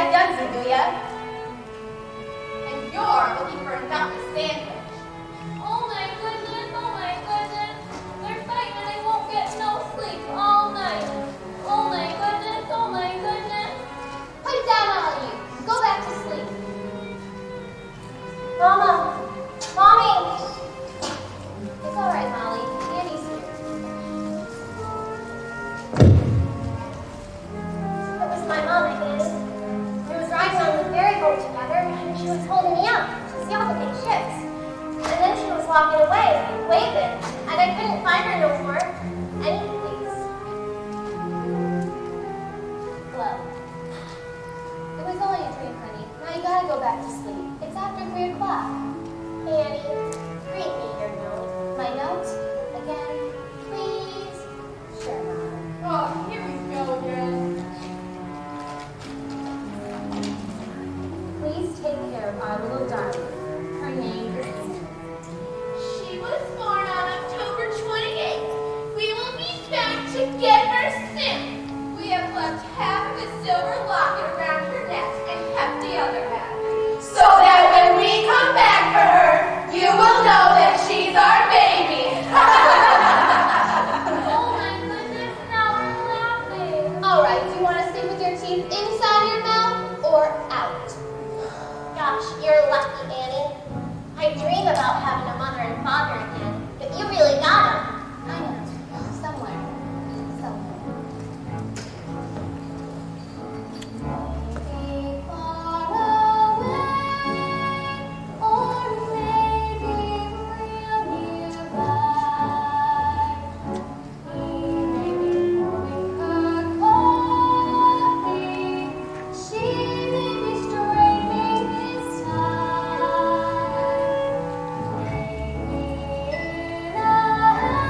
that Dunsey, do ya? And you're looking for a nut sandwich. Oh my goodness, oh my goodness. They're fighting and I won't get no sleep all night. Oh my goodness, oh my goodness. Pipe down, all of you. Go back to sleep. Mama! Mommy! It's all right, Molly. Annie's here. It was my mom, I guess. We was riding on the ferry boat together, and she was holding me up to see all the big ships. And then she was walking away, waving, and I couldn't find her no more. Annie, please. Well, it was only a dream, honey. Now you gotta go back to sleep. It's after 3 o'clock. Annie, read me your note. My note? Again? Please? Sure, Mom. Oh, here we go again. Please take care of our little darling. Her name is Amy. She was born on October 28th. We will be back to get her soon. We have left half of a silver locket around her neck and kept the other half. So that when we come back for her, you will know that she's our baby. Oh my goodness, now we're laughing. All right, do you want to sleep with your teeth inside your mouth or out? Gosh, you're lucky, Annie. I dream about having a mother and father again, but you really got them. I know. Somewhere. Maybe far away, or maybe real nearby. He may be pouring her coffee. She may be straightening his tie. Maybe in a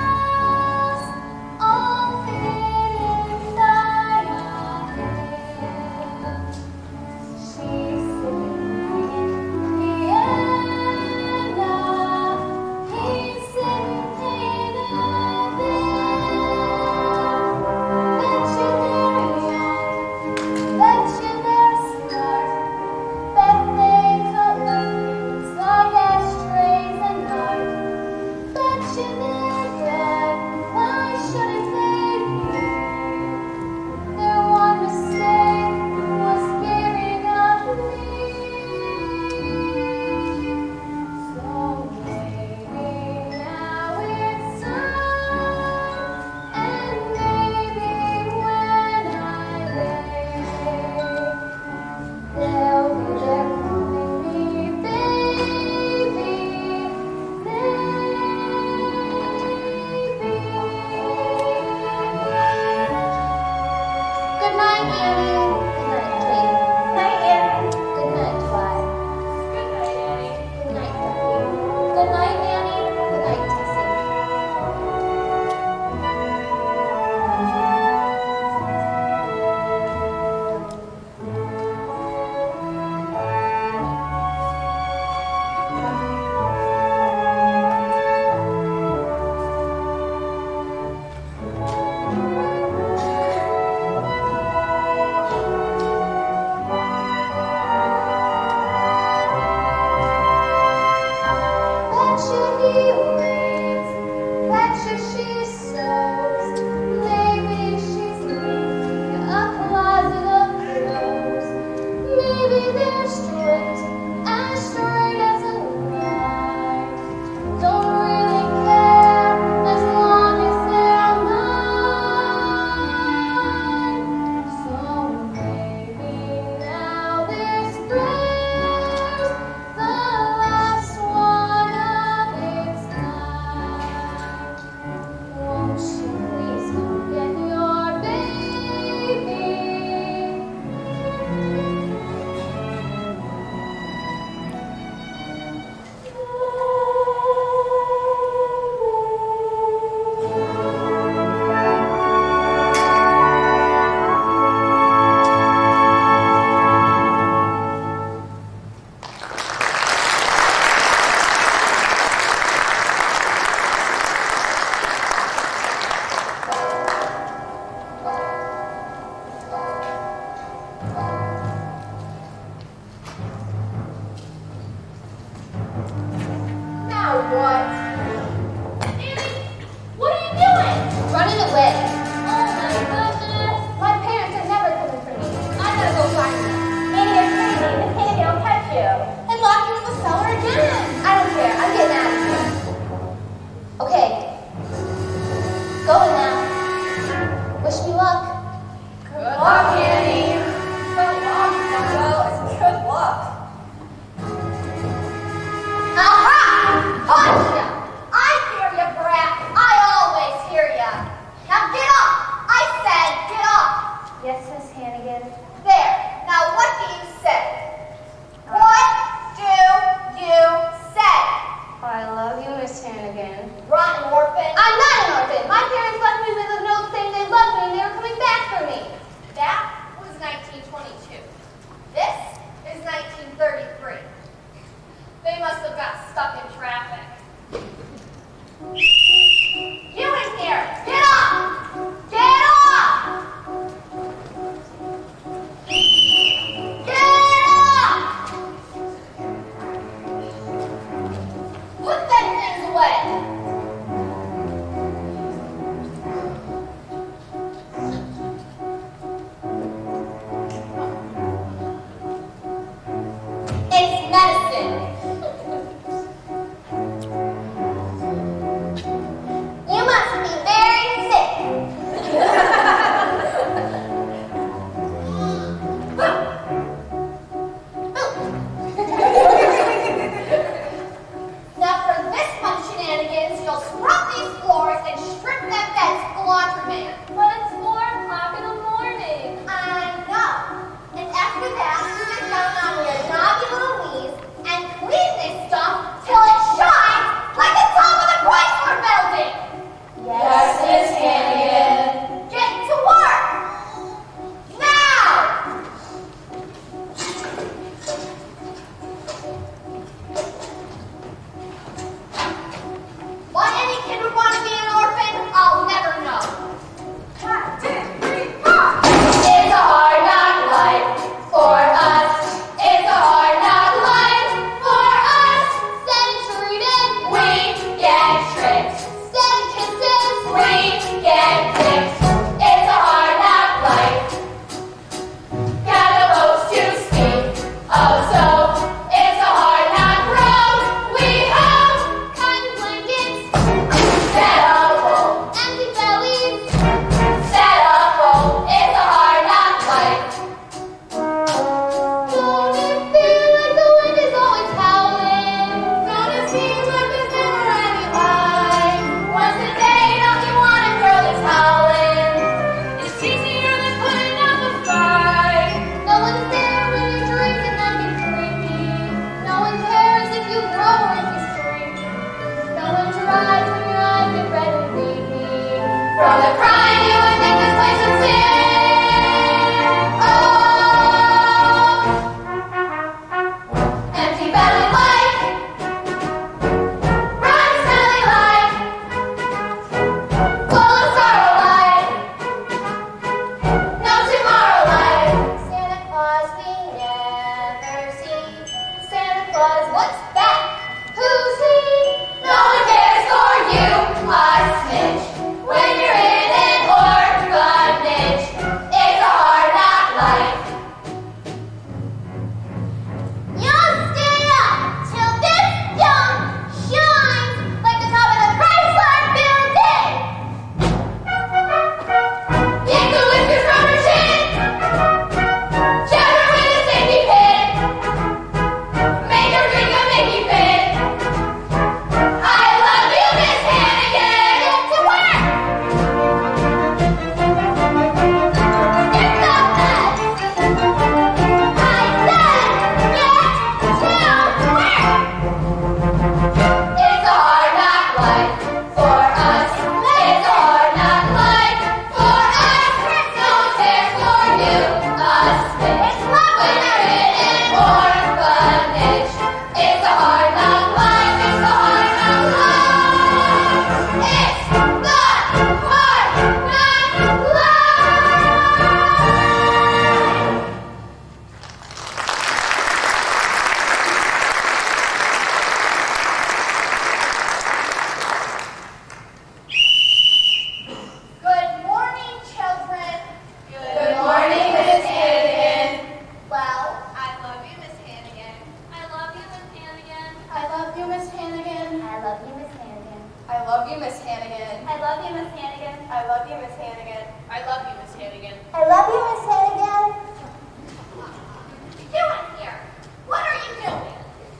I love you, Miss Hannigan. What are you doing here? What are you doing?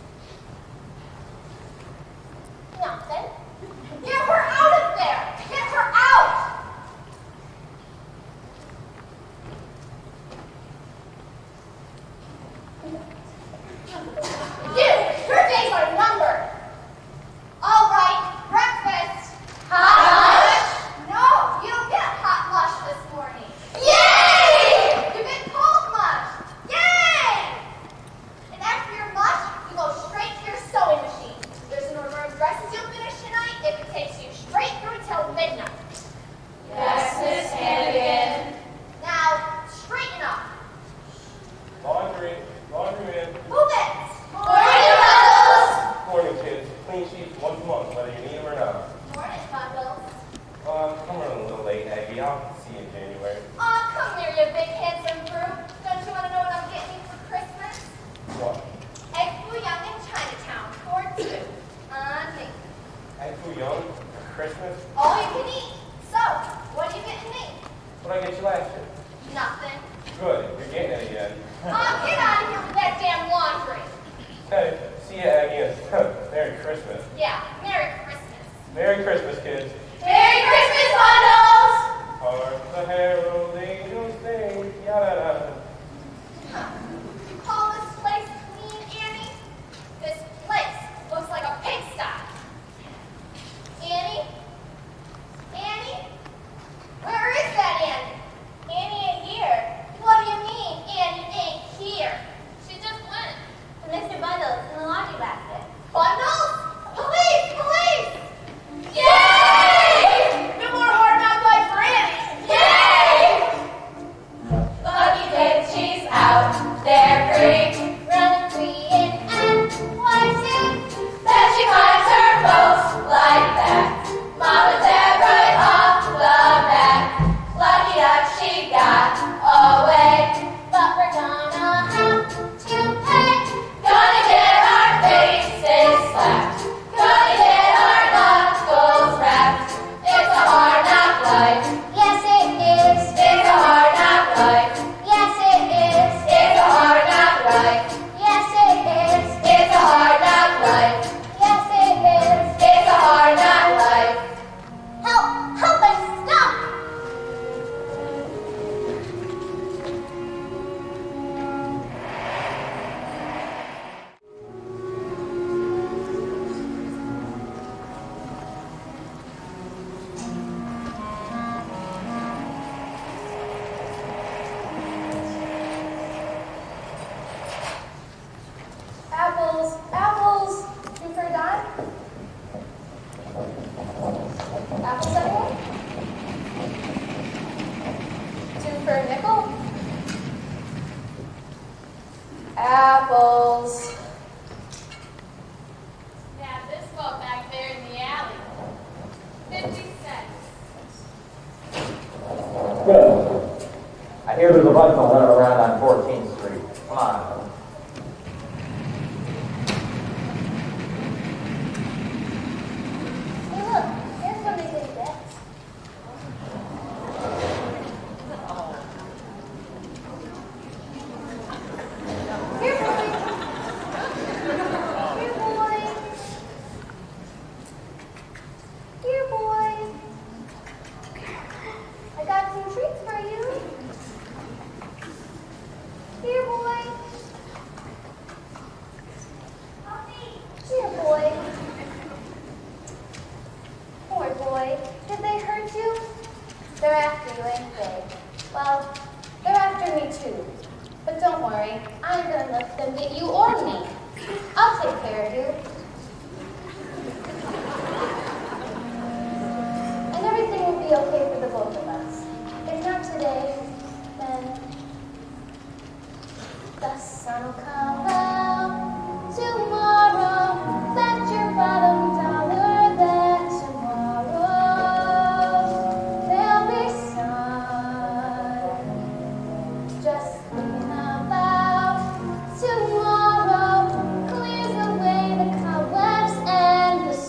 Nothing. Get her out of there! Get her out! Your days are numbered. All right, breakfast. Hot mush? No, you don't get hot mush this morning. Yay! You get cold mush. Yay! And after your mush, you go straight to your sewing machine. There's an order of dresses you'll finish tonight if it takes you straight through till midnight. Yes, Miss Hannigan. Now, straighten up. Laundry in. Move it. Morning, Bubbles. Morning, kids. Clean sheets once a month, whether you need them or not. Morning, Bundles. I'm running a little late, Aggie. I'll see you in January. Aw, come here, you big handsome brute. Don't you want to know what I'm getting you for Christmas? What? Egg foo young in Chinatown, for 2. On me. Egg foo young? Christmas? All you can eat. So, what are you getting me? What did I get you last year? Nothing. Good. You're getting it again. Aw, get out of here with that damn laundry. Hey, see you, Aggie. Merry Christmas. Yeah, Merry Christmas. Merry Christmas, kids. Merry Christmas, Bundles! Hark the herald angels sing. Yada. Huh. You call this place clean, Annie? This place looks like a pigsty. Annie? Annie? Where is that Annie? Annie ain't here. What do you mean, Annie ain't here? She just went. Mr. Bundles in the laundry basket. Bundles? Police! Police! Yay! No more hard knock life for Annie! Yay! Lucky that she's out there free. Running free in NYC. That she finds her folks like that. Mama Dad right off the bat. Lucky that she got away. But we're gonna have to pay. Gonna get our faces slapped. Gonna get our knuckles wrapped. It's a hard knock life. Yes, it is. It's a hard knock life. Yes, it is. It's a hard knock life. Yes, it is. It's a hard knock life. Yes, it is. It's a hard knock life. Help! Help us! Stop! Apples, apples. 2 for a dime. Apples, anyone? 2 for a nickel. Apples. Now this one back there in the alley. 50 cents. Good. I hear there's a bunch of running around on 14th Street. Come on. Hey, look. Here's something to get. Here, boy. Here, boy. Here, boy. I got some treats for you. Here, boy. Here, boy. Poor boy. Did they hurt you? They're after you, ain't they? Well, they're after me too. But don't worry, I ain't gonna let them get you or me. I'll take care of you. And everything will be okay for the both of us. If not today, then the sun will come out tomorrow. Bet your bottom dollar that tomorrow there'll be sun. Just thinking about tomorrow clears away the cobwebs and the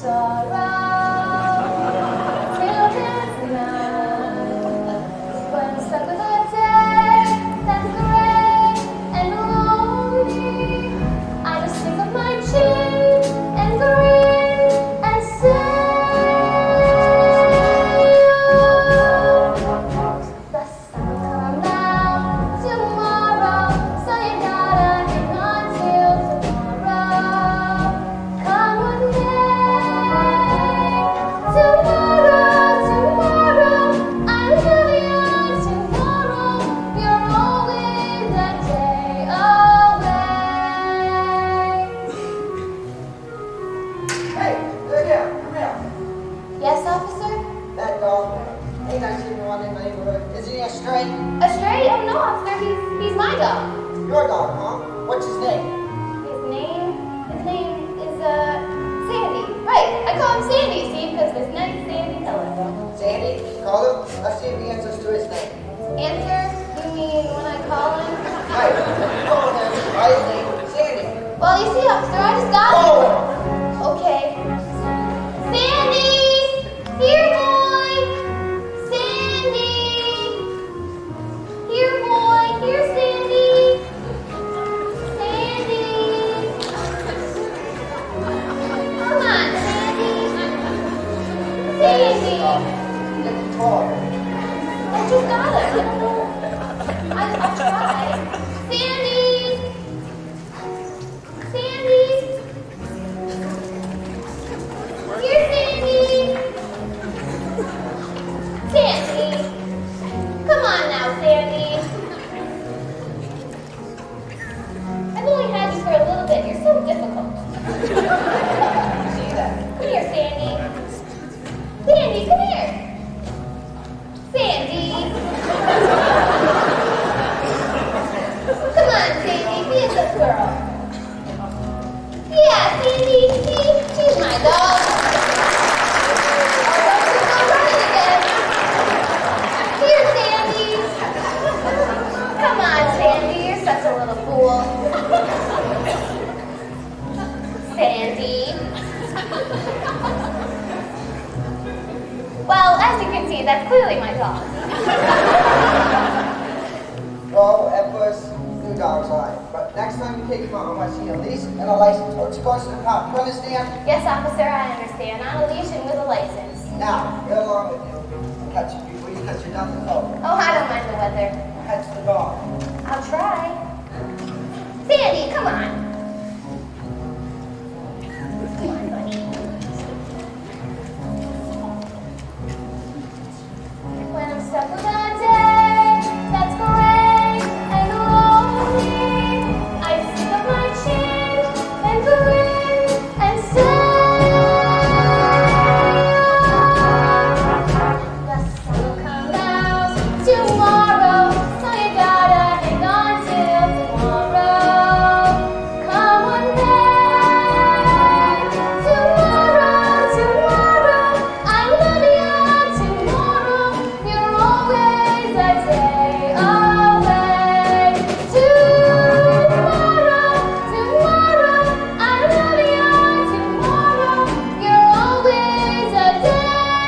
sorrow. Till it's night, when I'm stuck with a day. stray? A stray? Oh no, officer, he's my dog. Your dog, huh? What's his name? His name is, Sandy. Right, I call him Sandy, see, because it's nice Sandy Helen. Sandy? Call him? Let's see if he answers to his name. Answer? You mean when I call him? Right. Call him by his name, Sandy. Well, you see, officer, I just got Call him. him. Okay. Sandy! Here, boy! Sandy! Here, boy! Here, Sandy! Sandy! Come on, Sandy! Sandy! Get the talk. I just got him. I don't know. I'll try. Sandy! Sandy! Here, Sandy! Sandy! Come on now, Sandy! I've only had you for a little bit. You're so difficult. See that? Come here, Sandy. Sandy, come here. Sandy. Come on, Sandy. Be a good girl. Yeah, Sandy. See? She's my dog. Oh, don't you go running again. Here, Sandy. Come on, Sandy. You're such a little fool. Sandy. Well, as you can see, that's clearly my dog. Well, at first, new dog's eye. But next time you take him out, I want to see a leash and a license. Or it's goes to the cop. You understand? Yes, officer, I understand. On a leash and with a license. Now, get along with you. Catch you before you touch your down the coat. Oh, I don't mind the weather. Catch the dog. I'll try. Sandy, come on. Come on, buddy. When I'm stuck with a day that's gray and lonely, I stick up my chin and grin and say, the sun will come out tomorrow, so you gotta hang on till tomorrow. Come one day, tomorrow, I love you tomorrow. You're always a day away. Tomorrow, I love you tomorrow. You're always a day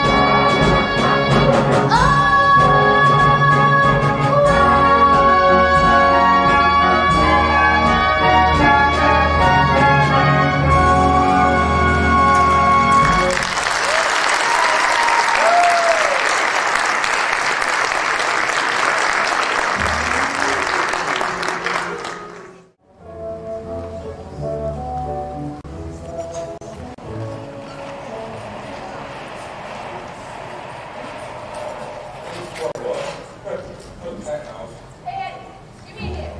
Hey, give me here.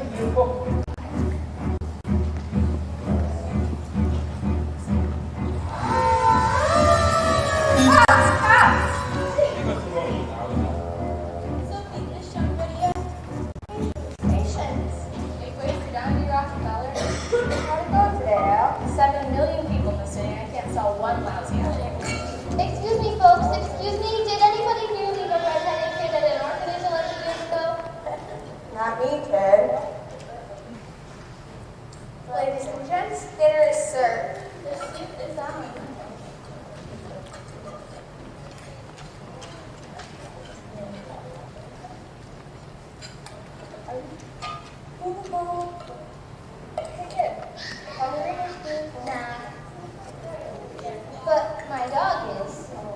Sophie, this young video. Patience. Hey, wait, sit down, you Rockefeller. How'd it go today, Al? 7 million people missing. I can't sell one lousy item. Excuse me, folks. Excuse me. Did anybody here leave a redheaded kid at an orphanage 11 years ago? Not me, kid. Ladies and gents, dinner is served. The soup is on. Nah. But my dog is.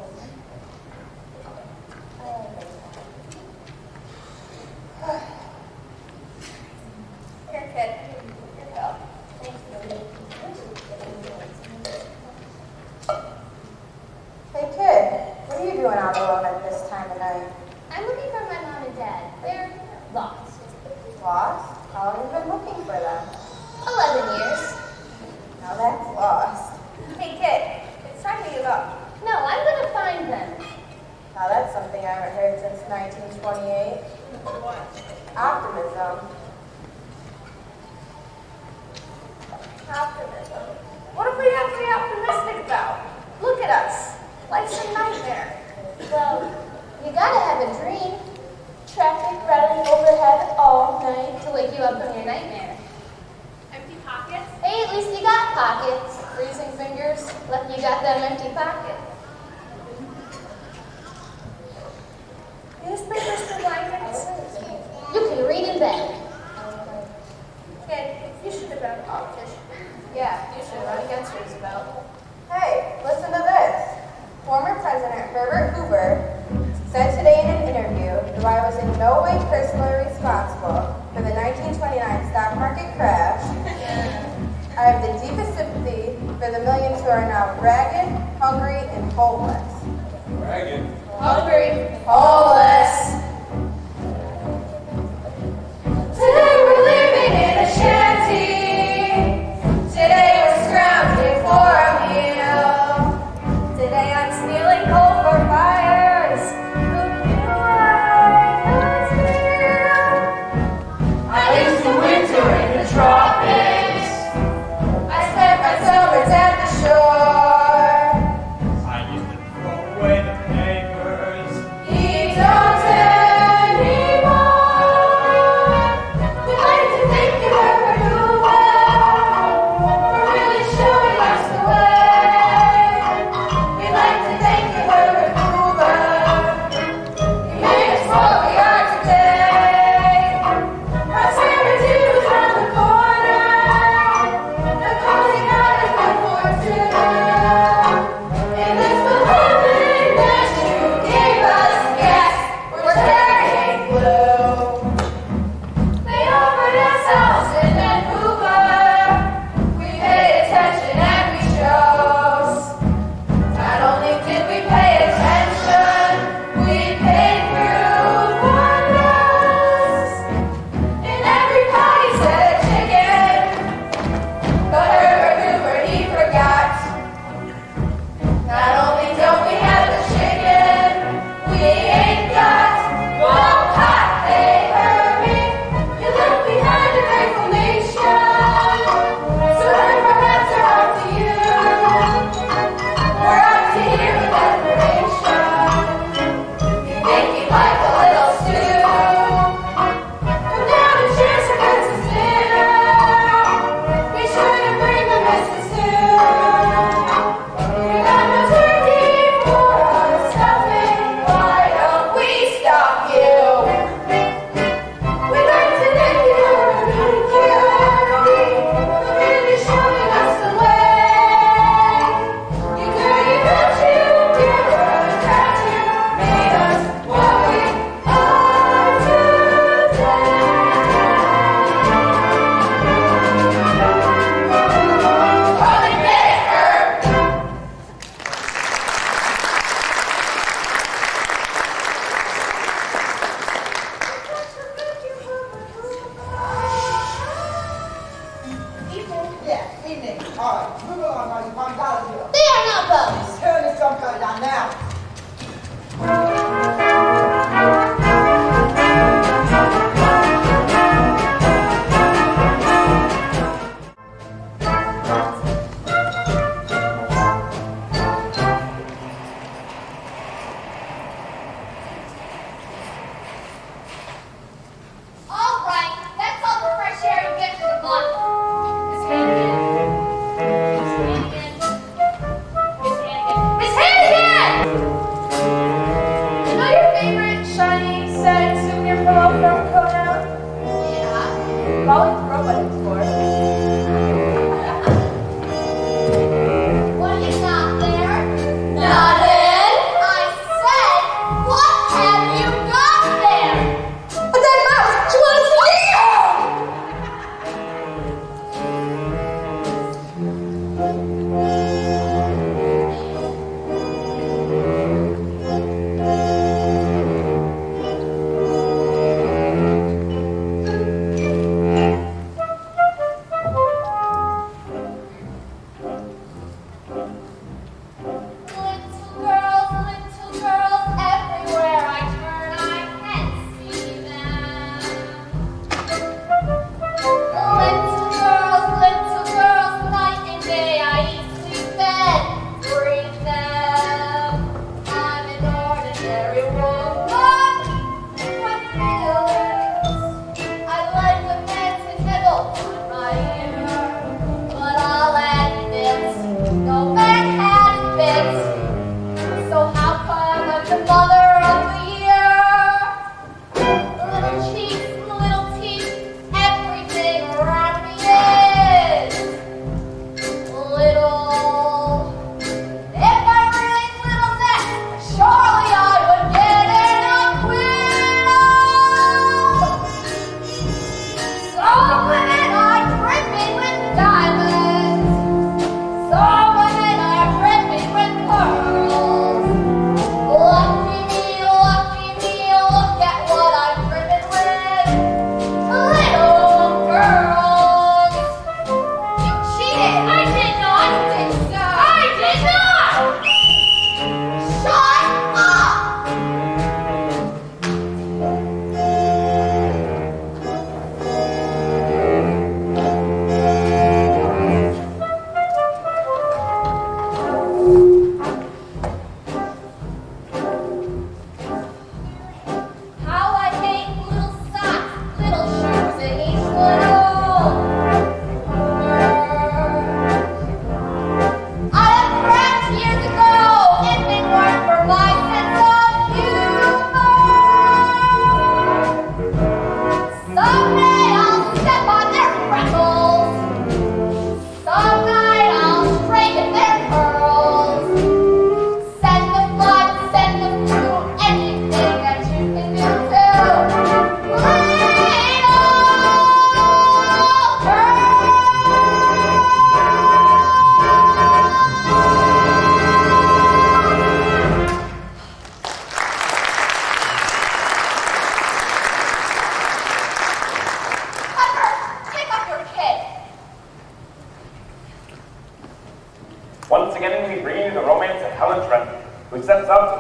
Here, kid. Here you go. Thanks, baby. Hey, kid, what are you doing out alone at this time of night? I'm looking for my mom and dad. They're lost. Lost? How long have you been looking for them? 11 years. Now that's lost. Hey, kid, it's time to give up. No, I'm gonna find them. Now that's something I haven't heard since 1928. What? Optimism. Optimism. What if we have to be optimistic about? Look at us. Life's a nightmare. Well, you gotta have a dream. Traffic rattling overhead all night to wake you up from your nightmare. Empty pockets? Hey, at least you got pockets. Freezing fingers, lucky you got them empty pockets. Newspapers for blankets. You can read in bed. Kid, you should have been a politician. Yeah, you should run against Roosevelt. Hey, listen to this. Former President Herbert Hoover said today in an interview that I was in no way personally responsible for the 1929 stock market crash. I have the deepest sympathy for the millions who are now ragged, hungry, and homeless. Ragged. Hungry, homeless. Today we're living in a shanty. Today we're scrounging for a meal. Today I'm stealing coal for fires. Who knew I could steal? I used to winter in the tropics. I spent my summers at the shore. I used to throw away the papers. You don't anymore. We'd like to thank you, Herbert Hoover, for really showing us the way. We'd like to thank you, Herbert Hoover. You made us what we are today. Prosperity was round the corner. The cozy garden good for two. In this beloved nest you gave us, yes, we're turning blue. They offered us Allison and Hoover. We paid attention and we chose. Not only did we pay attention, we paid through wonders. In every pie he said a chicken, but Herbert Hoover he forgot. Not only don't we have the chicken, we ain't got one pot. Hey Herbie, you left behind a grateful nation. So Herbert, our hats are out to you. We're out to here with admiration. You make me like a little stew. Come down and share some Christmas dinner. Be sure to bring the missus too. You got no turkey for us stuffing. Why don't we stop you? We'd like to thank you, Herbert for really showing us the way. You dirty bitch, you're a trash, you made us what we are today. Come and get it, Herb. Yeah, evening. All right, move along now, you find out here. They are not boats. Turn this drum guy down now. All right, that's all the fresh air you get for the month. Miss Hannigan. Miss Hannigan. Miss Hannigan. Miss Hannigan! You know your favorite shiny, sad souvenir pillow from Kona? Yeah. Probably throw what it's for. What do you got there? Nothing. I said, what have you got there? A dead mouse! Do you want to see it?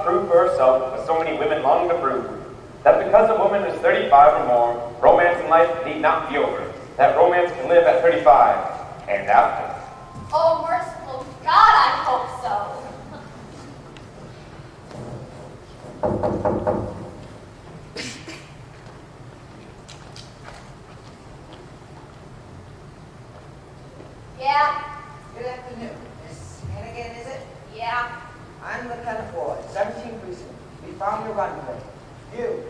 prove for herself what so many women long to prove, that because a woman is 35 or more, romance in life need not be over. That romance can live at 35 and after. Oh, merciful God, I hope so. Yeah. Good afternoon. Miss Hannigan, is it? Yeah. I'm Lieutenant Ward, 17th Precinct. We found your runway. You.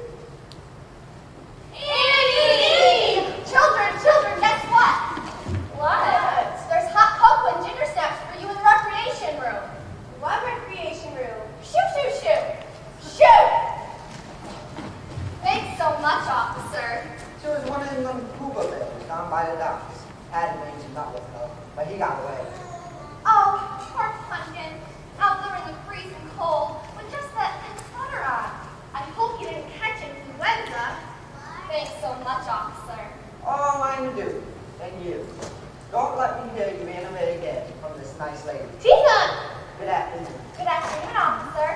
Annie! Children, guess what? What? There's hot cocoa and ginger snaps for you in the recreation room. What recreation room? Shoot. Shoot! Thanks so much, officer. She was one of them Hoover bills down by the docks. Had arranged to nut with her, but he got away. Oh, poor pumpkin. Out there in the freezing cold with just that thin sweater on. I hope you didn't catch influenza. Thanks so much, officer. All mine to do. And you. Don't let me hear you animate again from this nice lady. Tina! Good afternoon. Good afternoon, officer.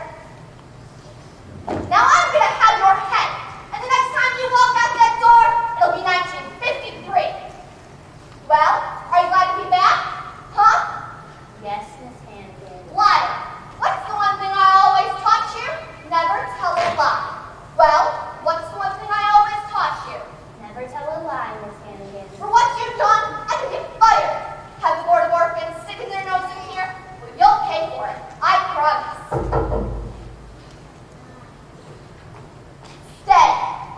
Now I'm gonna have your head. And the next time you walk out that door, it'll be 1953. Well, are you glad to be back? Huh? Yes, Miss Hannigan. Liar. What's the one thing I always taught you? Never tell a lie. Well, what's the one thing I always taught you? Never tell a lie, Miss Hannigan. For what you've done, I could get fired. Have the Board of Orphans sticking their nose in here? Well, you'll pay for it. I promise. Stay.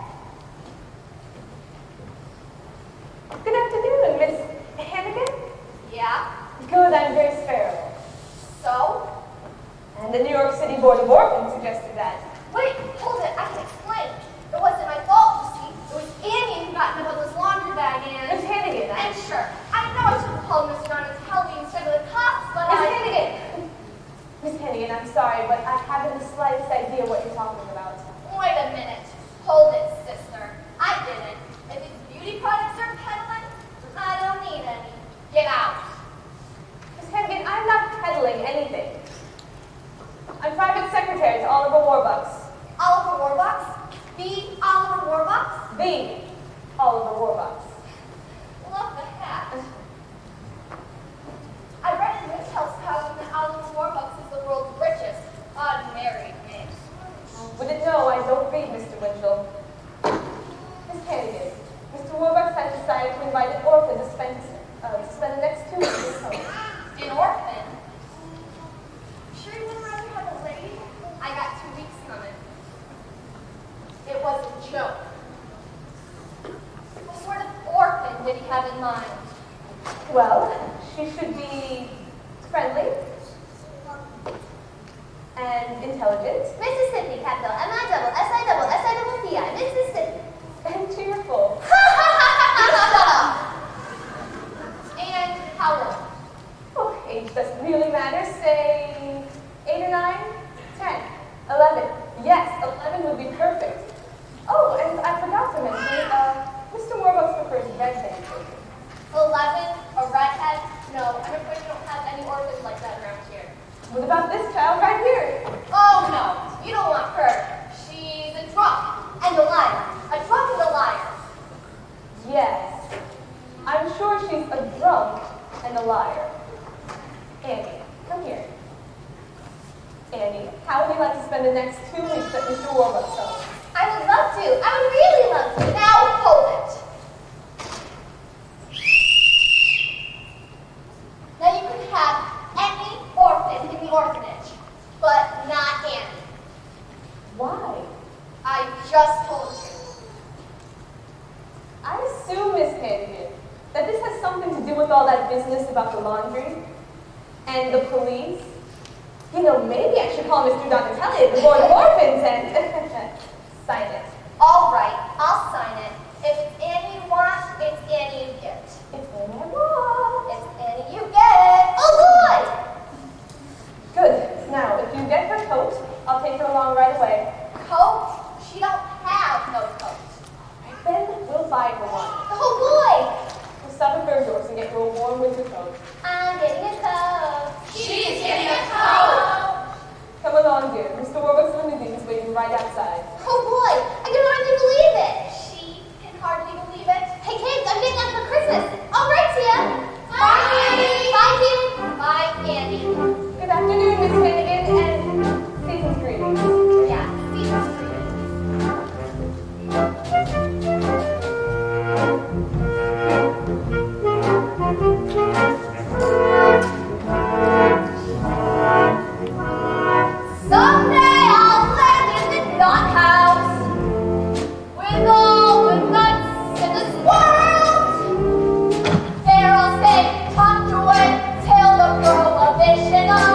Good afternoon, Miss Hannigan. Yeah? Good, I'm Grace Farrell. So? And the New York City Board of Orphans suggested that. Wait, hold it. I can explain. It wasn't my fault, you see. It was Annie who got in Bubba's laundry bag and... Miss Hannigan, And sure, I know I should have called Mr. Don and tell me instead of the cops, but Miss Hannigan! Miss Hannigan, I'm sorry, but I haven't the slightest idea what you're talking about. Wait a minute. Hold it, sister. I didn't. If it's beauty products you're peddling, I don't need any. Get out. Miss Hannigan, I'm not peddling anything. I'm private secretary to Oliver Warbucks. Oliver Warbucks? The Oliver Warbucks? The Oliver Warbucks. Love the hat. I read in Mitchell's column that Oliver Warbucks is the world's richest unmarried man. Wouldn't know, I don't read, Mr. Winchell. Miss Hannigan, Mr. Warbucks has decided to invite an orphan to spend the next 2 weeks at home. An orphan? Sure you wouldn't rather have a lady? I got 2 weeks coming. It was a joke. What sort of orphan did he have in mind? Well, she should be friendly and intelligent Mississippi, capital M-I-double-S-I-double-S-I-double-P-I, Mississippi. and cheerful. Shut up. And how old? Oh, age doesn't really matter. Say 8 or 9, 10, 11. Yes, 11 would be perfect. Oh, and I forgot to mention, Mr. Warbucks prefers redhead children. 11, a redhead? No, I'm afraid we don't have any orphans like that around here. What about this child right here? Oh no, you don't want her. She's a drunk and a liar. A drunk and a liar. Yes, I'm sure she's a drunk and a liar. Annie, come here. Annie, how would you like to spend the next 2 weeks at Mr. Warbucks' home? I would love to. I would really love to. Now hold it. Now you can have any orphan in the orphanage, but not Annie. Why? I just told you. I assume, Miss Hannigan, that this has something to do with all that business about the laundry and the police. You know, maybe I should call Mr. Donatelli at the Board of Orphans and sign it. All right, I'll sign it. If it's Annie you want, it's Annie you get. It's Annie I want. It's Annie you get. Oh, good! Good. Now, if you get her coat, I'll take her along right away. Coat? She don't have no coat. Then we'll buy her one. Oh, boy! We'll stop at Bergdorf's and get her a warm winter coat. I'm getting a coat. She's getting a coat. Come along, dear. Mr. Warbucks will right outside. Oh boy, I can hardly believe it. She can hardly believe it. Hey kids, I'm getting up for Christmas. All right, Tia. Bye, Candy. Bye, kids. Bye, Candy. Good afternoon, Miss Finnegan, and season's greetings. Yeah, season's greetings. Someday I'll land in the nut house with all the nuts in this world. There I'll stay tucked away till the prohibition of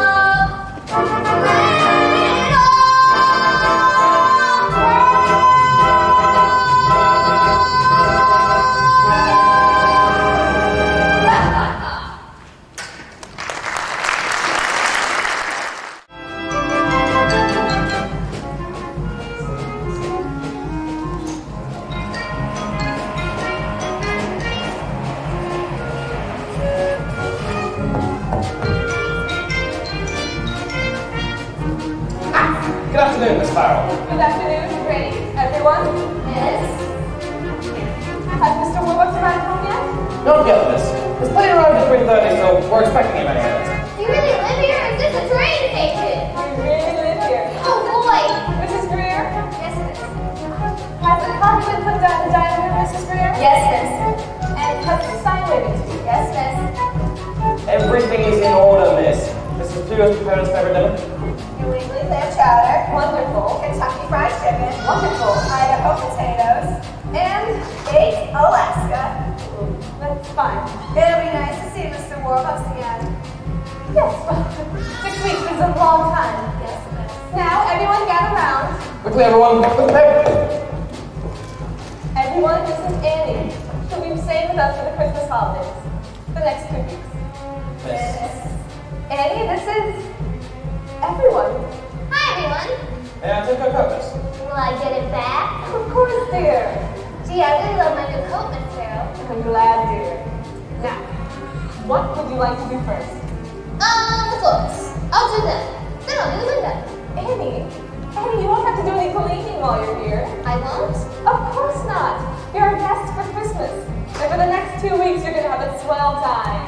Good afternoon, Miss Farrell. Good afternoon, ready, everyone? Yes. Has Mr. Warbucks arrived home yet? Not yet, miss. His plane arrived at 3:30, so we're expecting him any minute. Do you really live here, or is this a train station? We really live here. Oh boy. Mrs. Greer, Yes, miss. has the coffee been put down in the dining room, Mrs. Greer? Yes, miss. And has the sign waiting to you? Yes, miss. Everything is in order, miss. Mrs. Pugh has prepared his favorite dinner. New England clam chowder, Wonderful. Kentucky fried chicken, Wonderful. Idaho potatoes, and baked Alaska. That's fine. It'll be nice to see Mr. Warbucks again. Yes, well, 6 weeks is a long time. Yes, miss. Now, everyone gather round. Quickly, everyone, quick with the paper. Everyone, this is Annie. She'll be staying with us for the Christmas holidays. The next 2 weeks. Miss. Annie, this is everyone. Hi, everyone. May I take your coat, miss? Will I get it back? Of course, dear. Gee, I really love my new coat, Miss Farrell. I'm glad, dear. Now, what would you like to do first? The floors. I'll do them. Then I'll do the window. Annie, you won't have to do any cleaning while you're here. I won't? Of course not. You're our guest for Christmas. And for the next 2 weeks, you're going to have a swell time.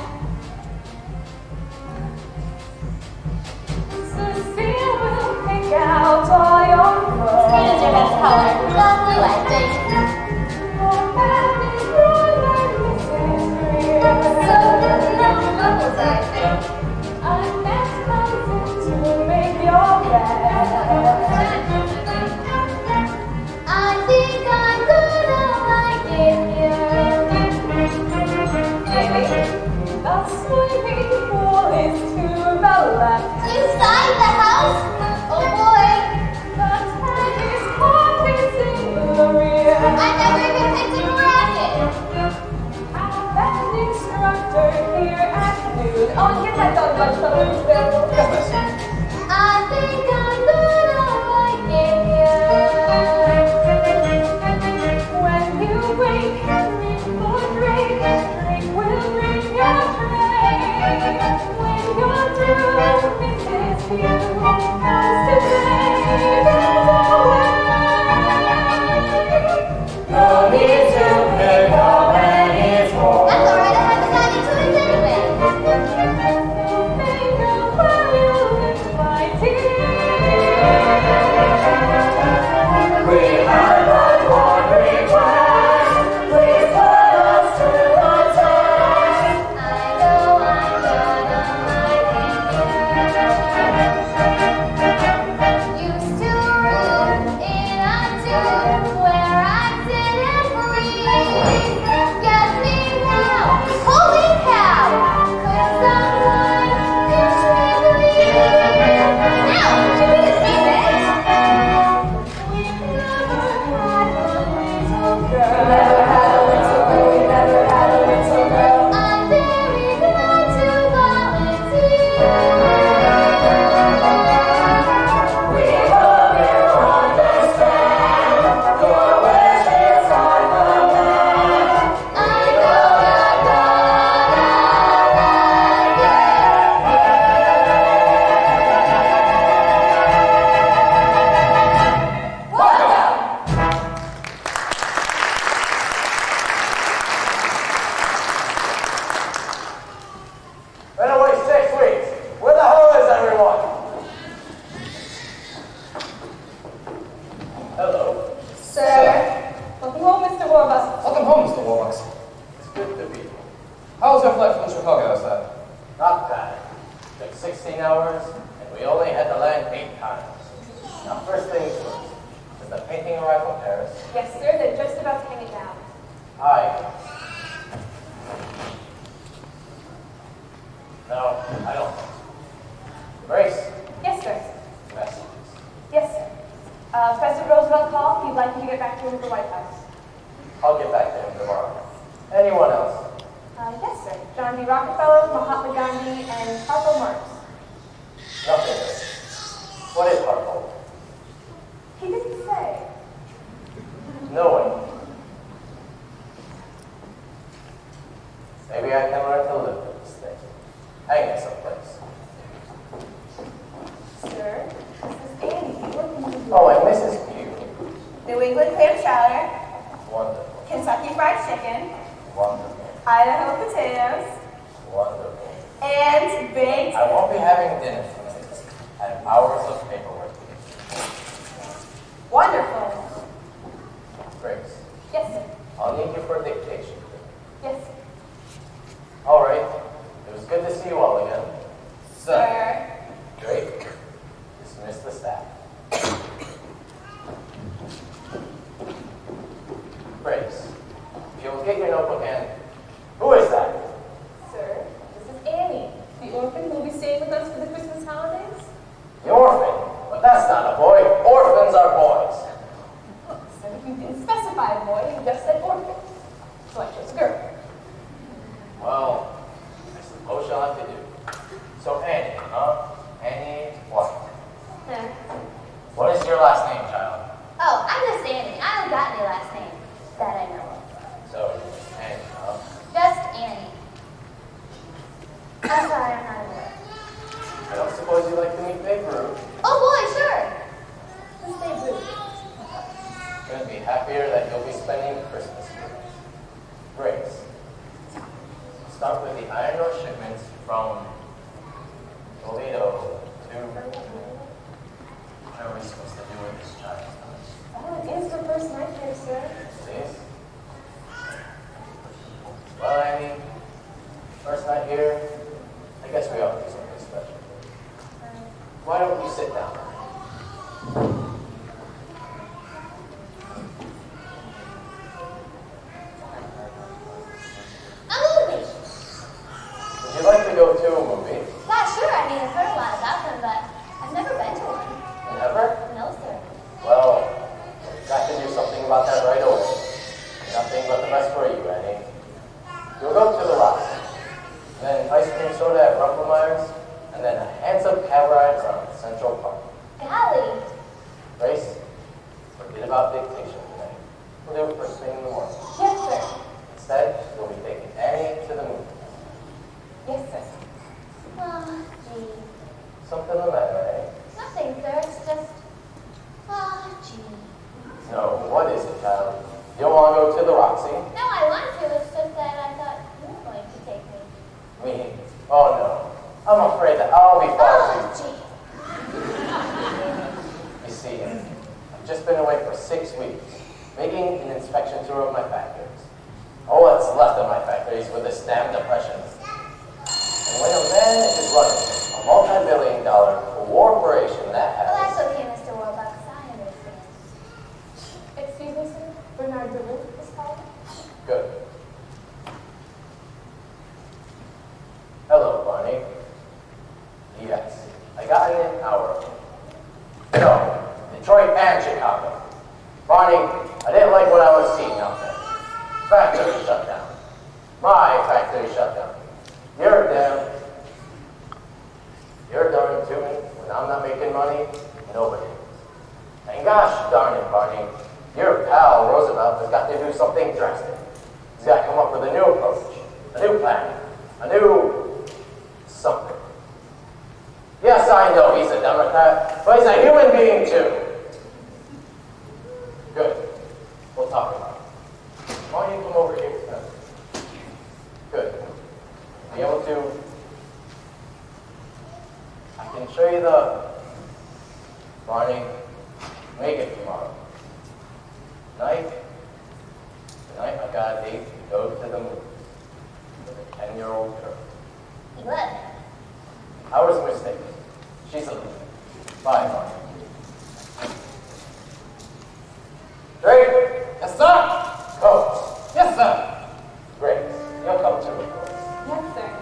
Cecile will pick out all your clothes. Green is your best color. The blue, I think. So the bubbles, I think. I'm best to make your bed. I think I'm gonna like it here. Maybe the swimming pool is to the left. Inside the house? Oh boy. The tennis court is in the rear. I never even picked up a racket. I've an instructor here at noon. Oh, and get that dog lunch something still. Yes, miss. I think I'm gonna like it here. When you wake, ring for drink. Drink will ring your train. When you're through, Mrs. Pugh comes to save us away. No need to pick up any more. That's alright, I haven't gotten into it anyway. Think of where you live, my dear. We have but one request. Please put us to the test. I know I'm gonna like it here. Used to room in a tube where I sit and breathe. Get me now, holy cow! Could someone teach me please? Now, should we just be next? We've never had a little girl. Never had a little girl. We never had a little girl. I'm very glad to volunteer. We hope you understand. Your wishes are command. I know you're gonna like it. was your flight from Chicago, sir? Not bad. Took 16 hours, and we only had to land 8 times. Now, first things first. Does the painting arrive from Paris? Yes, sir. They're just about to hang it down. Aye. No, I don't think so. Grace? Yes, sir. Messages. Yes, sir. President Roosevelt called. He'd like you to get back to him at the White House. I'll get back to him tomorrow. Anyone else? Yes, sir. John D. Rockefeller, Mahatma Gandhi, and Karl Marx. Nothing. What is Harpo? He didn't say. No one. Maybe I can learn to live with this thing. Hang it someplace. Sir, this is Annie. Oh, and Mrs. Pugh. New England clam chowder, Wonderful. Kentucky fried chicken, Wonderful. Idaho potatoes, Wonderful. and baked. I won't be having dinner tonight. I have hours of paperwork. Wonderful. Grace, Yes, sir. I'll need you for dictation. Yes, sir. All right. It was good to see you all again. Sir. Drake, dismiss the staff. Grace, if you'll get your notebook in. Who is that? Sir, this is Annie, the orphan who will be staying with us for the Christmas holidays. The orphan. But that's not a boy. Orphans are boys. Sir, you didn't specify a boy, you just said orphan. So I chose a girl. Well, I suppose you'll have to do. So Annie, huh? Annie what? What is your last name, child? Oh, I'm just Annie. I don't got any last name that I know of. So you're just Annie, huh? Just Annie. I'm sorry, I'm not aware. I don't suppose you'd like to meet Babe Ruth. Oh boy, sure. Who's Babe Ruth? Couldn't be happier that you'll be spending Christmas with us. Grace, start with the iron ore shipments from Toledo to... What are we supposed to do with this child? Oh, it is her first night here, sir. Please? Well, Annie, first night here, I guess we ought to do something special. Why don't you sit down? A movie. Would you like to go to a movie? Yeah, sure. I mean, I've heard a lot about them, but I've never been to one. Never? No, sir. Well, we've got to do something about that right away. Nothing but the best for you, Annie. You'll go to the Rocks, then ice cream soda at Rumpelmeyer's, and then a handsome cab ride around Central Park. Golly. Grace, forget about dictation tonight. We'll do it first thing in the morning. Yes, sir. Instead, you'll be taking Annie to the movie. Yes, sir. Oh, gee. Something the matter, eh? Nothing, sir. It's just... Oh, gee. No, what is it, child? You don't want to go to the Roxy? No, I want to. It's just that I thought you were going to take me. Me? Oh, no. I'm afraid that I'll be far Oh, too... gee. You see, I've just been away for 6 weeks, making an inspection tour of my factories. All that's left of my factories with this damn depression. And when a man is running a multi-billion-dollar corporation that Well, has... that's okay, Mr. Warbucks. I understand. Excuse me, sir. Bernard DeWitt is calling. Good. Hello, Barney. Yes, I got in an hour ago. No, Detroit and Chicago. Barney, I didn't like what I was seeing out there. Factory shut down. My factory shut down. You're damn. You're darn to me. When I'm not making money, nobody is. And gosh darn it, Barney, your pal Roosevelt has got to do something drastic. He's got to come up with a new approach, a new plan, a new something. Yes, I know he's a Democrat, but he's a human being too. Good. We'll talk about it. Why don't you come over here? Good. Be able to... I can show you the... Barney, make it tomorrow. Tonight, I got a date to go to the movie with a 10-year-old 17-year-old girl. He was. I was mistaken. She's a leader. Bye, Barney. Drake! Yes, sir. Coach. Yes, sir. Grace, you'll come too, of course. Yes, sir.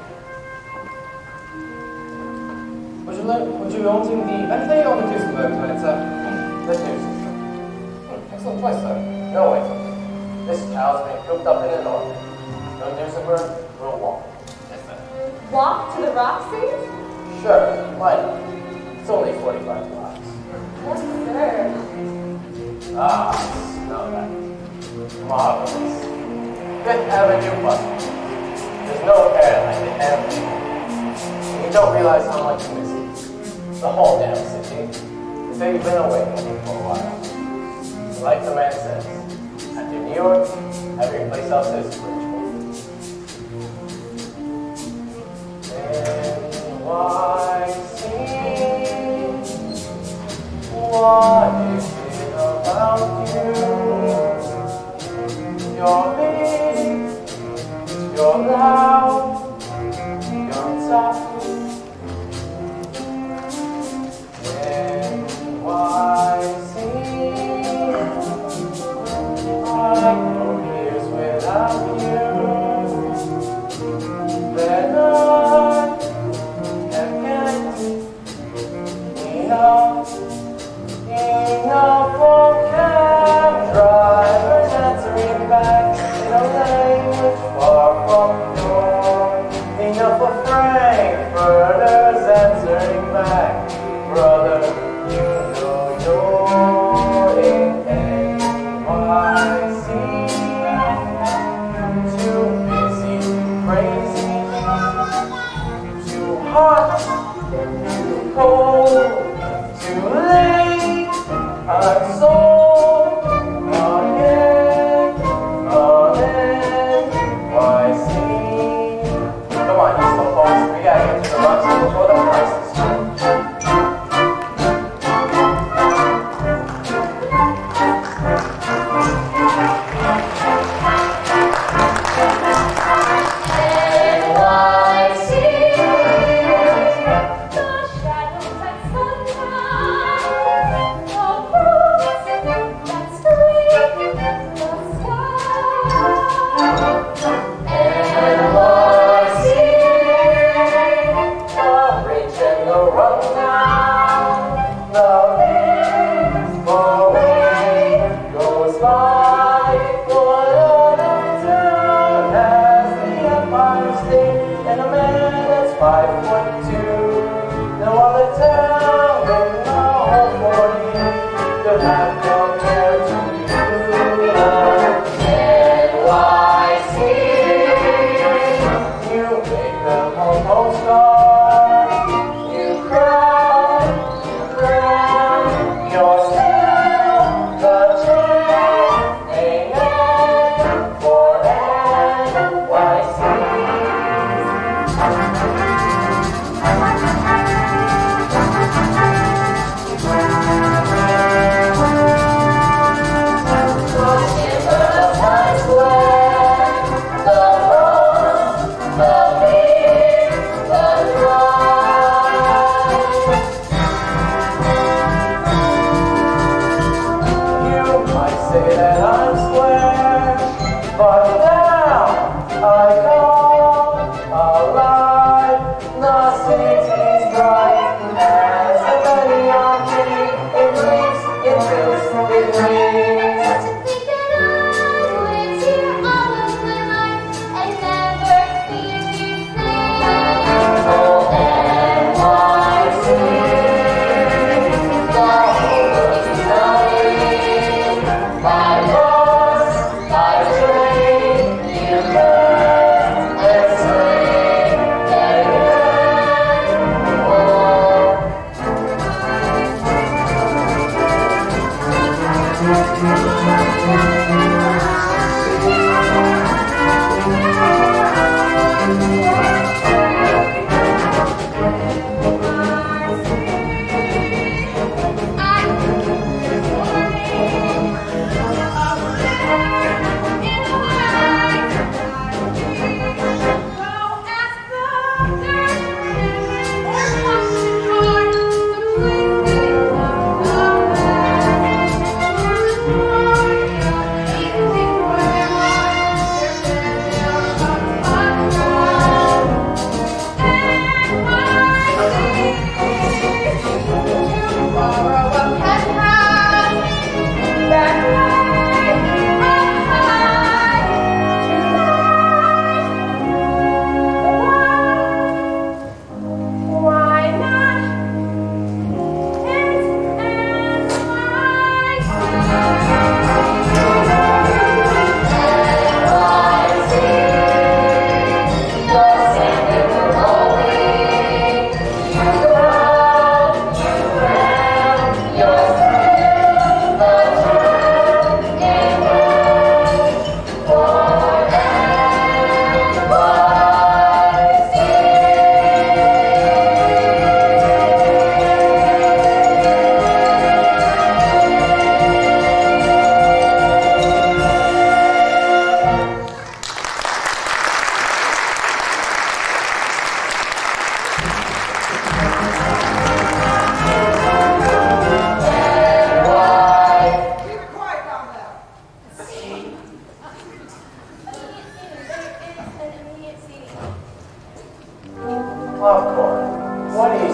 Would you want the Bentley or the Duesenberg tonight, sir? The Duesenberg. Excellent choice, sir. No, wait. This child's been cooped up in an orbit. No Duesenberg, we'll walk. Yes, sir. Walk to the Roxy's? Sure, why not? It's only 45 blocks. Yes, sir. Ah, smell that. Marvelous. Fifth Avenue bus. There's no air like the air. And you don't realize how much you miss it. The whole damn city. They say you've been away for a while. Like the man says, after New York, every place else is Bridgeport. What is it about you? You're big, you're loud, you're tough. NYC, I go years without you. Then I can't get enough. Enough for cab drivers answering back in a language far from yours. Enough for frankfurters answering back. Brother, you know you're in NYC. Too busy, crazy, too hot, too cold, too late. I'm so again, NYC. Come on, you slow folks, we gotta get to the Roxy before the price is due.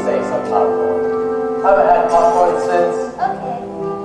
say some popcorn. Haven't had popcorn since. Okay.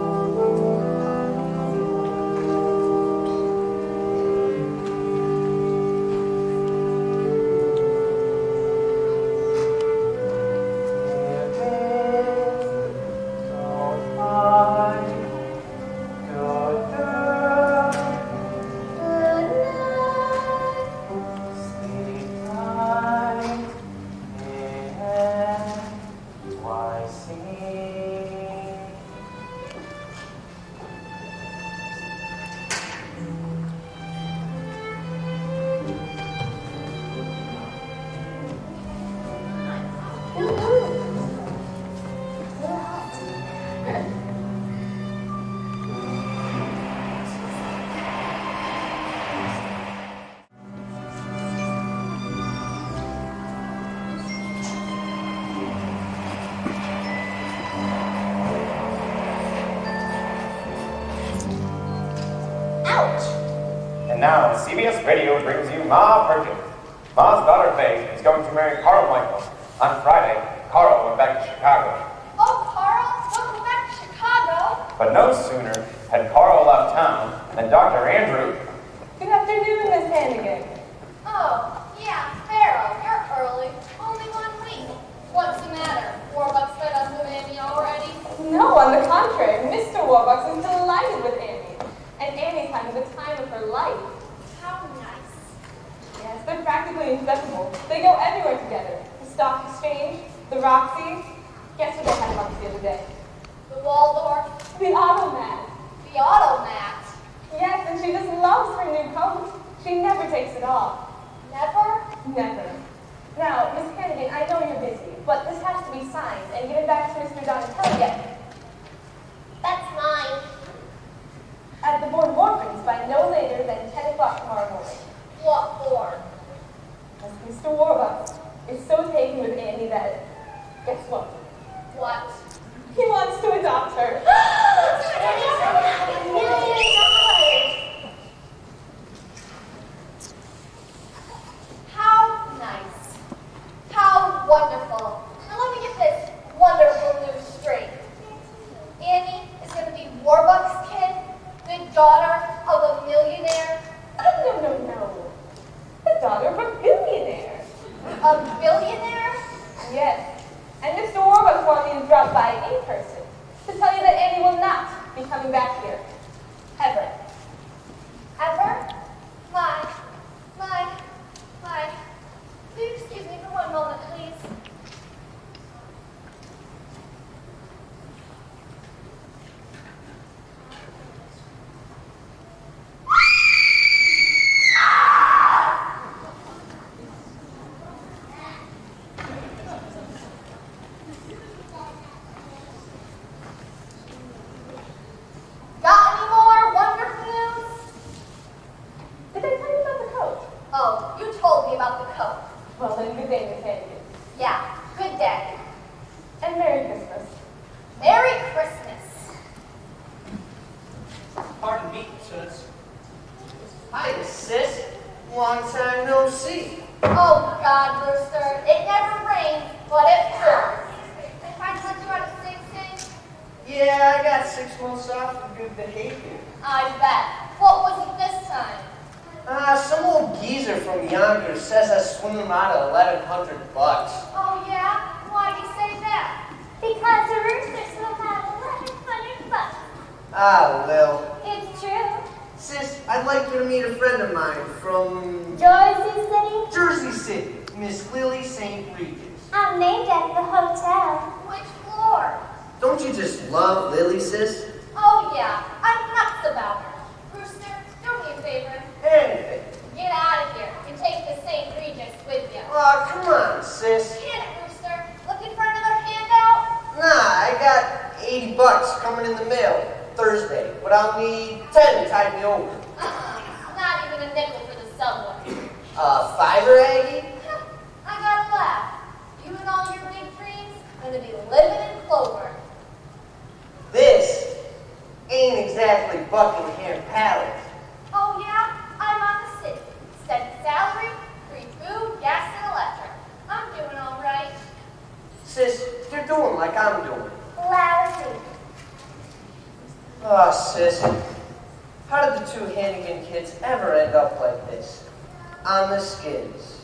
And now, CBS Radio brings you Ma Perkins. Ma's daughter Faye is going to marry Carl Michael. On Friday, Carl went back to Chicago. Oh, Carl, welcome back to Chicago. But no sooner had Carl left town than Dr. Andrew. Good afternoon, Miss Hannigan. Oh, yeah, Pharaoh, you're early. Only 1 week. What's the matter? Warbucks fed us with Annie already? No, on the contrary, Mr. Warbucks is delighted with Annie. And Annie's having the time of her life. How nice. Yes, they're practically inseparable. They go everywhere together. The stock exchange, the Roxy. Guess what they had lunch the other day? The Waldorf. The Automat. The Automat. Yes, and she just loves her new coat. She never takes it off. Never? Never. Now, Miss Hannigan, I know you're busy, but this has to be signed and given back to Mr. Donatelli yet. That's mine. At the board of orphans by no later than 10 o'clock tomorrow morning. What for? As Mr. Warbucks is so taken with Annie that, guess what? What? He wants to adopt her. How nice. How wonderful. Now let me get this wonderful news straight. Annie is going to be Warbucks' kid, the daughter of a millionaire. No. The daughter of a billionaire. A billionaire? Yes. And Mr. Warbucks wanted me to drop by in person to tell you that Annie will not be coming back here. Ever. Ever? My. Will you excuse me for 1 moment, please? Got any more wonderful news? Did I tell you about the coat? Oh, you told me about the coat. Well, then good day, Miss Hannigan. Yeah, good day. And Merry Christmas. Merry Christmas. Pardon me, sis. Hi, sis. Long time no see. Oh, God, Brewster. It never rains, but it pours. If I let you out of Sing Sing? Yeah, I got 6 months off for good behavior. I bet. What was it this time? Some old geezer from Yonkers says I swung him out of $1,100. Oh, yeah? Why'd you say that? Because the roosters will have $1,100. Ah, Lil. It's true. Sis, I'd like you to meet a friend of mine from Jersey City? Jersey City, Miss Lily St. Regis. I'm named after the hotel. Which floor? Don't you just love Lily, sis? Oh, yeah. I'm nuts about her. Brewster, do me a favor. Anything. Get out of here and take the St. Regis with you. Aw, come on, sis. Can it, Brewster? Looking for another handout? Nah, I got $80 coming in the mail Thursday, but I'll need 10 to tide me over. Not even a nickel for the subway. Fiver, Aggie? I gotta laugh. You and all your big dreams are gonna be living in clover. This ain't exactly Buckingham Palace. Oh yeah? I'm on the city. Steady salary, free food, gas, and electric. I'm doing all right. Sis, days on the skids.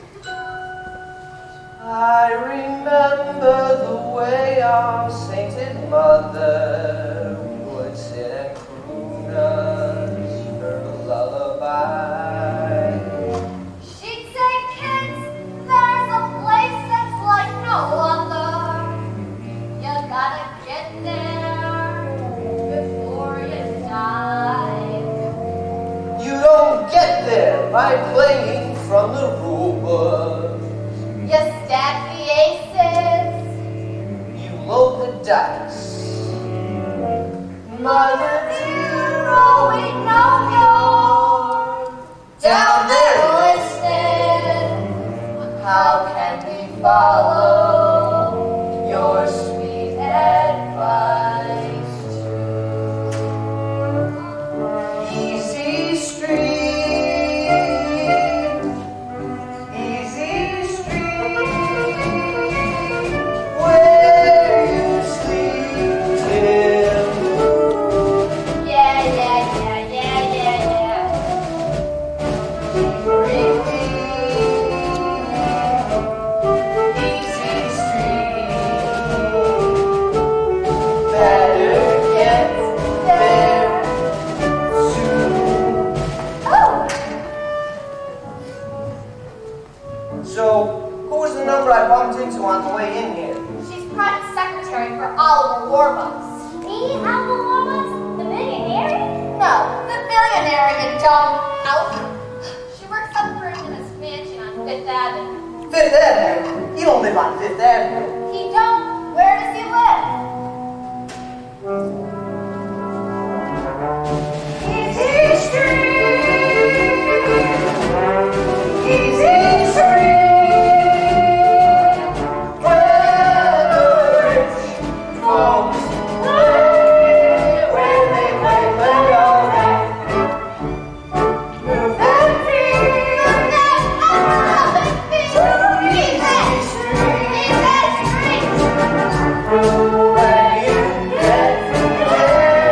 I remember the way our sainted mother would sit and croon us her lullaby. She'd say, kids, there's a place that's like no other. You gotta get there before you die. You don't get there by playing from the rule book. You stack the aces. You load the dice. Mother dear, Oh, we know you're down there listening. How can we follow your sweet advice? Easy street, easy street, where you sleep till Yeah. easy street. Better get there soon. Oh, So, who was the number I bumped into on the way in here? she's private secretary for Oliver Warbucks. Me, Oliver Warbucks? The millionaire? No, the billionaire, you dumb elf. She works upstairs in his mansion on Fifth Avenue. Fifth Avenue? You don't live on Fifth Avenue. He don't? Where does he live? Easy Street, Easy Street, Where the rich folks play when they play Legos. move that feet, move that elephant feet. Easy Street, Easy Street. When you get there,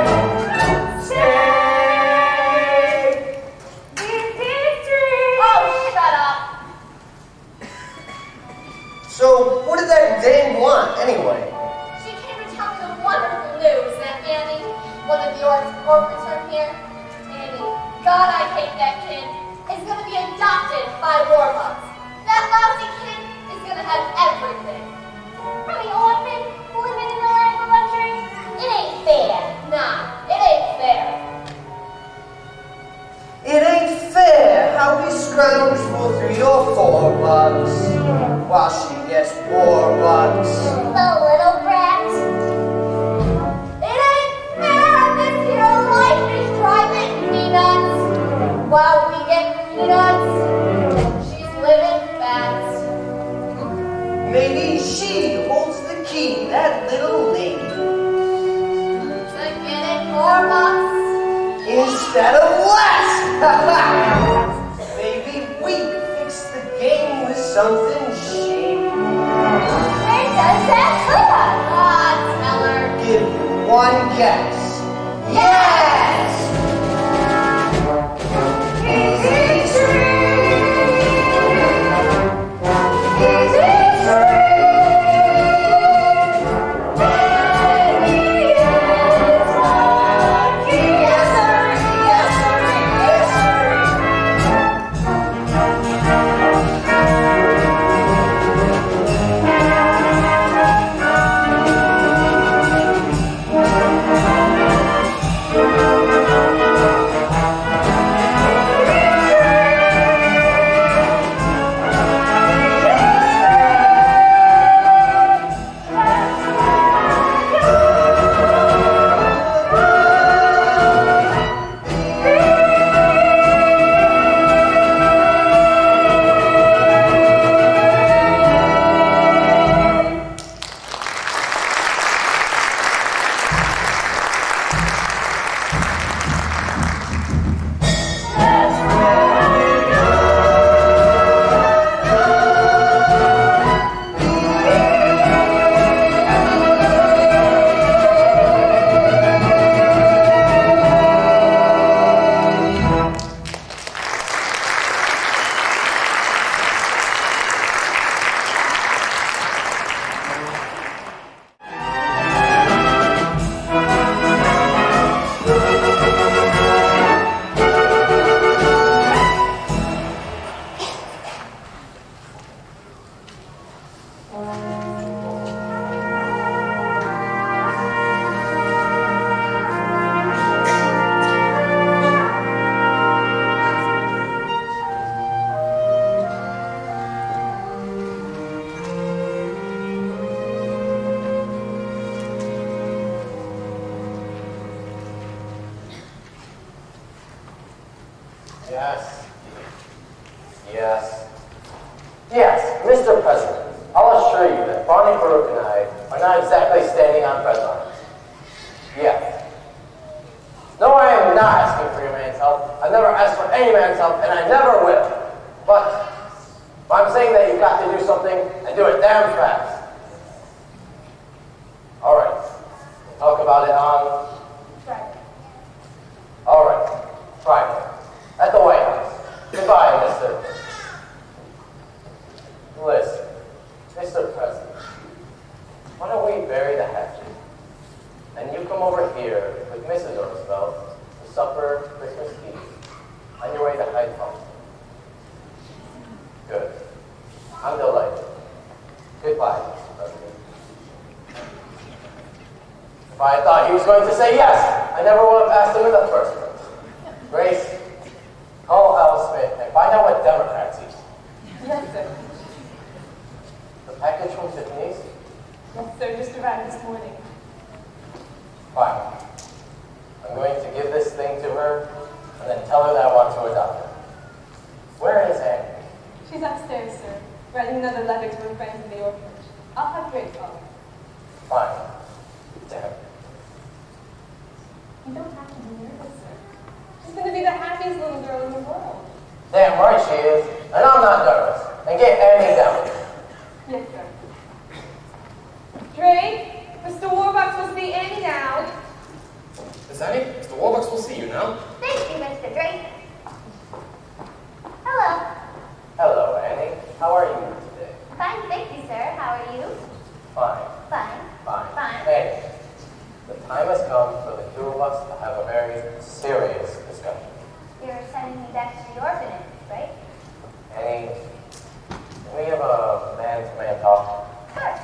stay. Easy Street. Oh, shut up. So, what did that dame want, anyway? She came to tell me the wonderful news that Annie, one of the orphans from here, Annie, God, I hate that kid, is going to be adopted by Warbucks. That lousy kid is going to have everything. From the orphan living in the land of luxury? It ain't fair. Nah, it ain't fair. It ain't fair how we scrounge through your $4 while she gets $4. The little brat. It ain't fair this here life is driving me nuts. While we get peanuts, she's living fast. Maybe she holds the key, that little lady. To get it $4. Instead of less! Maybe we can fix the game with something cheap. Where does that put us? Ah, tell her. Give you one guess. Yes! Easy Street, Easy Street. Yes. Yes, Mr. President, I'll assure you that Bonnie Farouk and I are not exactly standing on bread lines. Yes. No, I am not asking for your man's help. I've never asked for any man's help, and I never will. But I'm saying that you've got to do something, and do it damn fast. All right. We'll talk about it on Friday. All right. Friday. At the White House. Goodbye, Mr. Listen, Mr. President, why don't we bury the hatchet? And you come over here with Mrs. Roosevelt to supper Christmas Eve on your way to Hyde Park. Good. I'm delighted. Goodbye, Mr. President. If I had thought he was going to say yes, I never would have asked him in the first place. Grace, call Al Smith and find out what Democrats eat. Yes, sir. The package from Tiffany's? Yes, sir. Just arrived this morning. Fine. I'm going to give this thing to her and then tell her that I want to adopt her. Where is Annie? She's upstairs, sir, writing another letter to her friends in the orphanage. I'll have Grace call her. Fine. Damn. You don't have to be nervous, sir. She's going to be the happiest little girl in the world. Damn right she is. And I'm not nervous. And get Annie down. Yes, sir. Drake, Mr. Warbucks will see Annie now. Miss Annie, Mr. Warbucks will see you now. Thank you, Mr. Drake. Hello. Hello, Annie. How are you today? Fine, thank you, sir. How are you? Fine. Fine. Fine. Fine. Annie, the time has come for the two of us to have a very serious discussion. You're sending me back to the orphanage, right? Annie, can we have a man-to-man talk? Sure.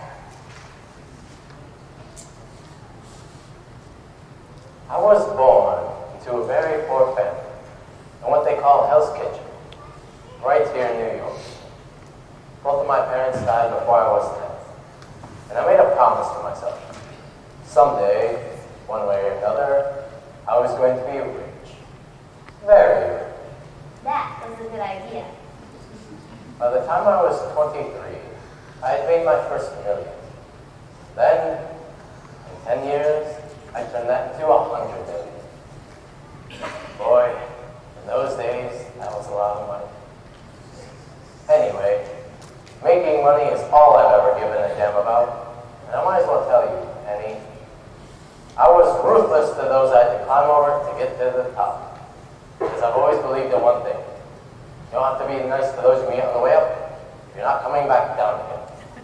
I was born into a very poor family in what they call Hell's Kitchen, right here in New York. Both of my parents died before I was 10, and I made a promise to myself. Someday, one way or another, I was going to be rich. Very rich. That was a good idea. By the time I was 23, I had made my first million. Then, in 10 years, I turned that into 100 million. Boy, in those days, that was a lot of money. Anyway, making money is all I've ever given a damn about. And I might as well tell you, Annie, I was ruthless to those I had to climb over to get to the top. Because I've always believed in one thing. You don't have to be nice to those you meet on the way up. You're not coming back down again.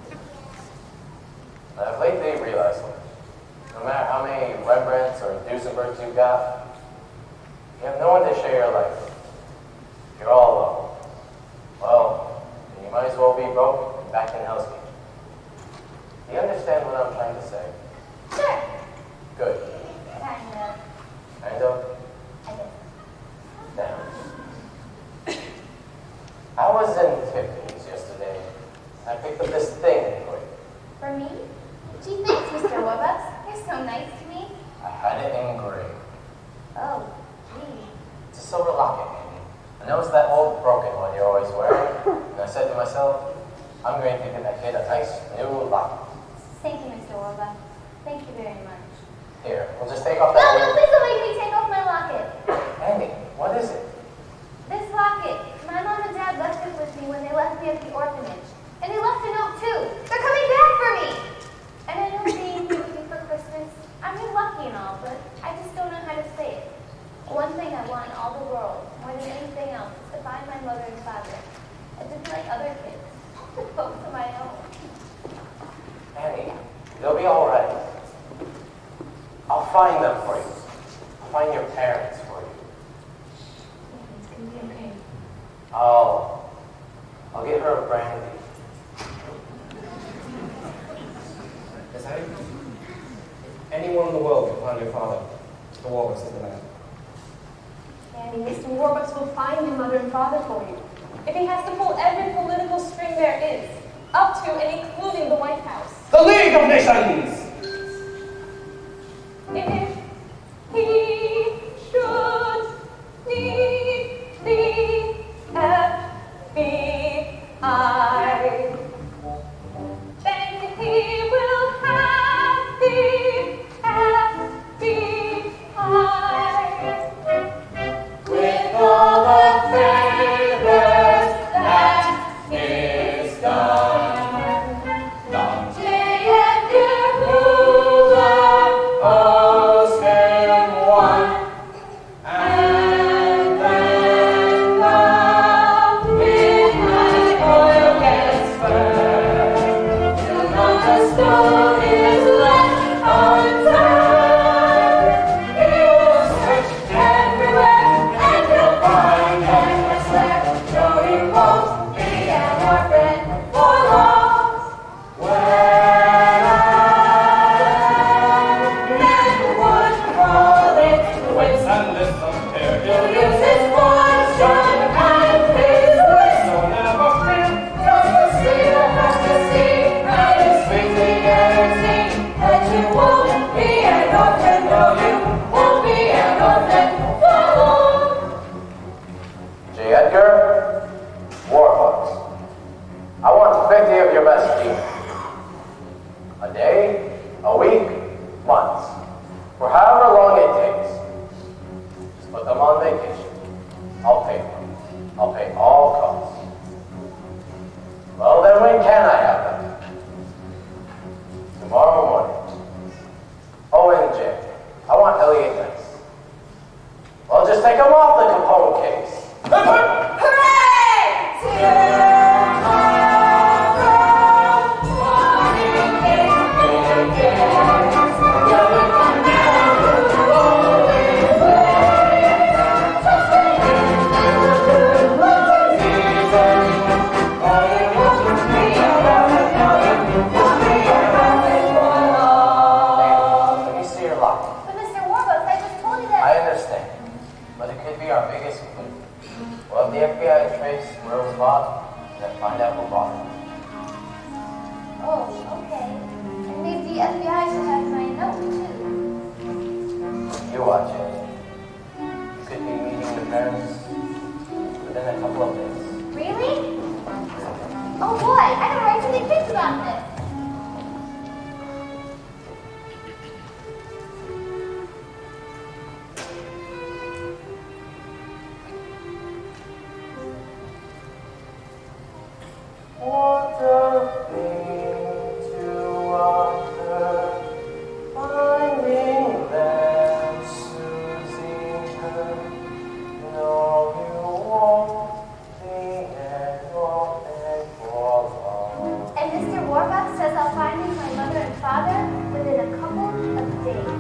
And I've lately realized something. No matter how many Rembrandts or Duesenbergs you've got, you have no one to share your life with. You're all alone. Well, then you might as well be broke and back in Hell's Kitchen. Do you understand what I'm trying to say? Sure. Good. Kind of. Kind of? I guess. Damn. I was in Tiffany's yesterday. I picked up this thing for you. For me? Gee, thanks, Mr. Warbucks. You're so nice to me. I had it engraved. Oh, gee. It's a silver locket, Annie. And that was that old broken one you're always wearing. And I said to myself, I'm going to get that kid a nice new locket. Thank you, Mr. Warbucks. Thank you very much. Here, we'll just take off No, that no, please don't make me take off my locket. Annie, what is it? This locket. My mom and dad left it with me when they left me at the orphanage. And they left a note, too. They're coming back for me. And I know being with me for Christmas, I'm really lucky and all, but I just don't know how to say it. One thing I want in all the world, more than anything else, is to find my mother and father. And to be like other kids. To folks of my own. Annie, they'll be all right. I'll find them for you. I'll find your parents for you. It's going to be okay. I'll get her a brandy. Miss Annie, anyone in the world can find your father. Mr. Warbucks is the man. Annie, Mr. Warbucks will find your mother and father for you. If he has to pull every political string there is, up to and including the White House. The League of Nations! If he should need the FBI Rose bought and then find out who bought it. Oh, okay. And maybe the FBI should have my note, too. You watch it. You could be meeting the parents within a couple of days. Really? Oh boy, I gotta write to the kids about this. What a thing to wonder, finding that Susie could know you won't be And Mr. Warbucks says I'll find my mother and father within a couple of days.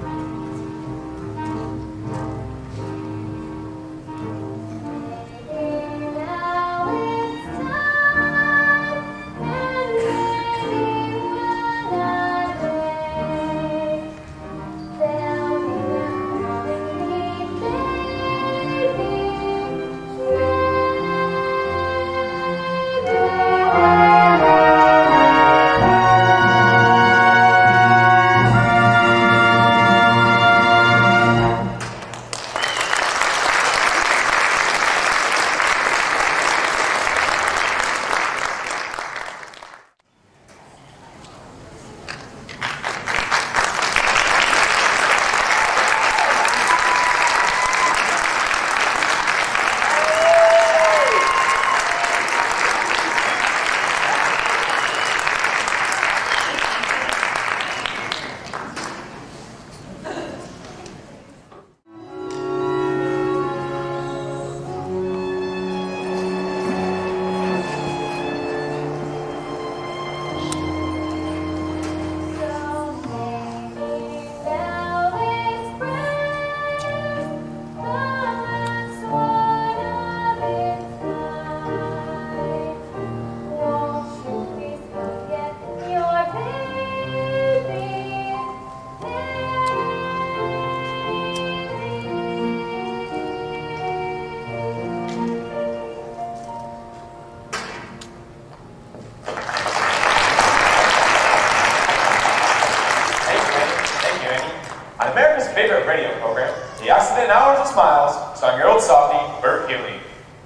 favorite radio program, The Accident Hours of Smiles, starring your old softie, Bert Healy.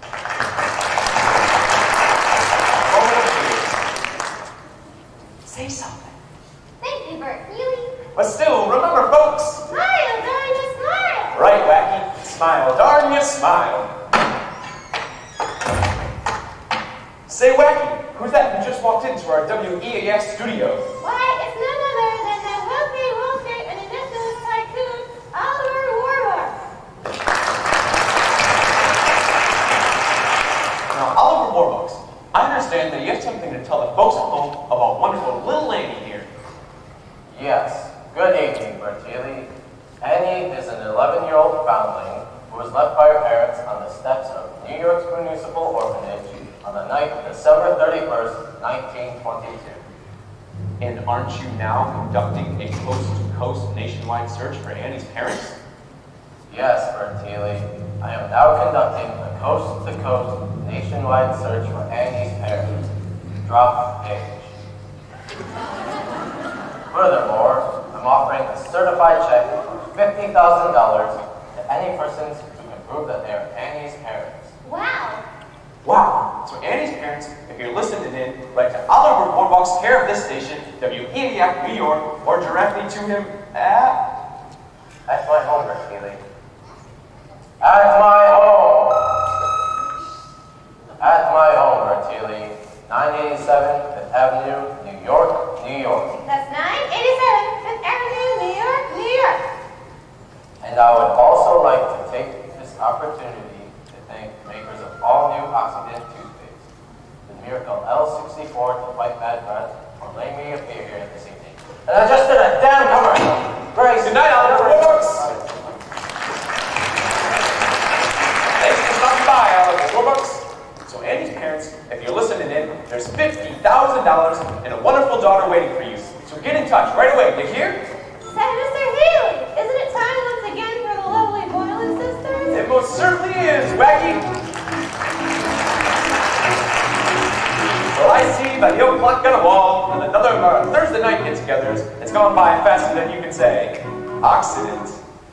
Say something. Thank you, Bert Healy. But still, remember, folks. Smile, darn you, smile. Right, Wacky. Smile, darn you, smile. Say, Wacky, who's that who just walked into our WEAS studio? Why, it's none other than the wealthy Wall Street and industrialist tycoon, Oliver Warbucks. Now, Oliver Warbucks, I understand that you have something to tell the folks at home about wonderful little Annie here. Yes. Good evening, Bertilli. Annie is an 11-year-old foundling who was left by her parents on the steps of New York's Municipal Orphanage on the night of December 31st, 1922. And aren't you now conducting a coast-to-coast nationwide search for Annie's parents? Yes, Bertilli. I am now conducting a coast-to-coast nationwide search for Annie's parents. Drop page. Furthermore, I'm offering a certified check of $50,000 to any persons who can prove that they are Annie's parents. Wow. Wow. So Annie's parents, if you're listening in, write to Oliver Warbucks, care of this station, WEAC, New York, or directly to him at my home, Bertilli. At my home. At my home, Bertilli. 987 Fifth Avenue, New York, New York. That's 987 Fifth Avenue, New York, New York. And I would also like to take this opportunity to thank the makers of all new Oxidant toothpaste, the Miracle L64 to fight bad breath, for letting me appear here this evening. And I just did a damn commercial. Grace. Good night, Oliver Warbucks. Thanks for stopping by, Oliver Warbucks. So Annie's parents, if you're listening in, there's $50,000 and a wonderful daughter waiting for you. So get in touch right away. You hear? Said Mr. Healy, isn't it time once again for the lovely Boylan sisters? It most certainly is, Wacky. believe that he'll pluck on a wall and another Thursday night get-togethers. It's gone by faster than you can say. Accident.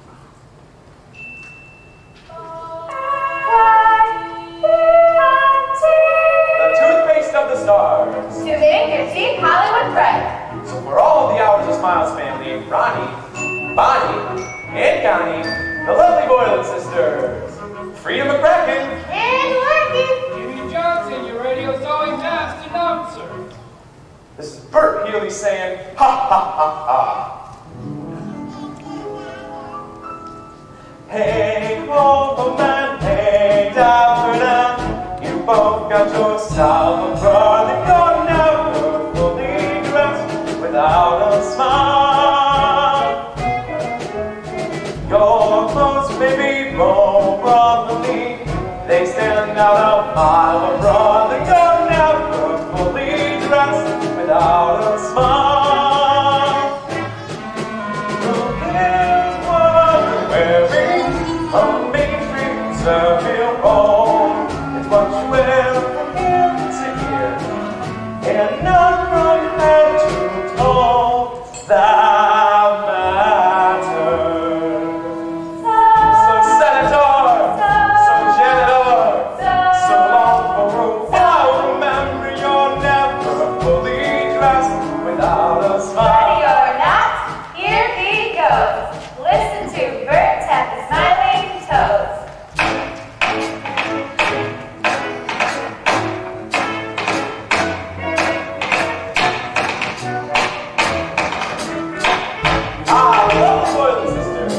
The toothpaste of the stars. To make your teeth Hollywood bright. So for all the Hours of Smiles family, Ronnie, Bonnie, and Connie, the lovely Boylan sisters, Frida McCracken, And working. Jimmy Johnson, your radio's always past announcer. this is Bert Healy saying, ha ha ha ha. Hey, Cloverman, hey, Daffodil, you both got yourself a brother. You're never fully dressed without a smile. Your clothes may be more brotherly, they stand out a mile of brother. You're never fully dressed without a smile. Who cares what you're wearing? A mainstream servile role. It's what you wear from ear to ear, and not from head to toe. That matters. So senator, so janitor, so long for a while. Remember, you're never fully dressed without a smile. Ready or not, here he goes. Listen to Bert tap his smiling toes. I love the Boylan sisters.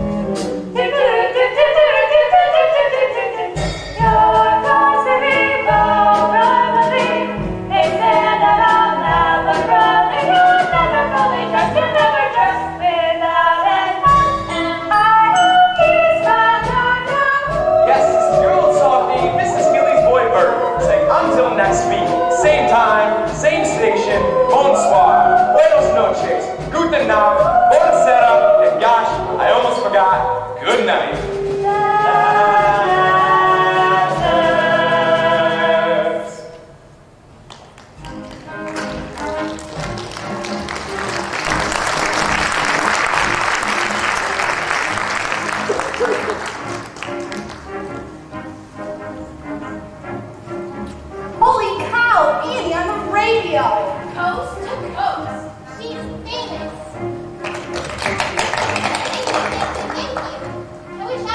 Your clothes may be more brotherly, they stand out on the brother. You're never fully dressed, you're never dressed without a smile. I hope he's my daughter. Yes, this is your old softy, Mrs. Healy's boy Bert, saying until next week, same time, same station, bonsoir, buenos noches, guten Nacht, buonasera, and gosh, I almost forgot, good night. Holy cow, Annie on the radio. Coast to coast. She's famous. Thank you. I wish I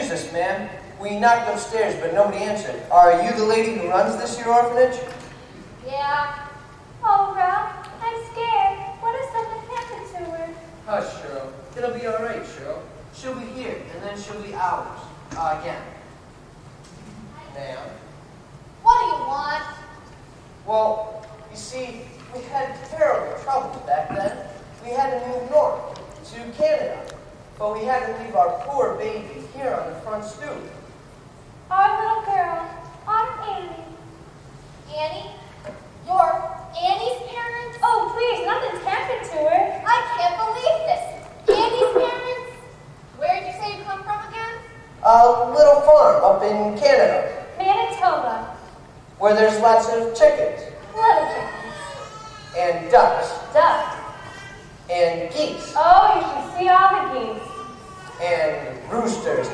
Excuse us, ma'am. We knocked upstairs, but nobody answered. Are you the lady who runs this here orphanage? Yeah. Oh, Ralph, I'm scared. What if something happened to her? Hush, Cheryl. It'll be all right, Cheryl. She'll be here, and then she'll be ours. Again. Ma'am? What do you want? Well, you see, we had terrible troubles back then. We had to move north to Canada, but we had to leave our poor baby here on the front stoop. Our little girl, our Annie. Annie? You're Annie's parents? Oh, please, nothing's happened to her. I can't believe this. Annie's parents? Where did you say you come from again? A little farm up in Canada, Manitoba. where there's lots of chickens, Little chickens. and ducks, Ducks. and geese, Oh, you should see all the geese. and roosters.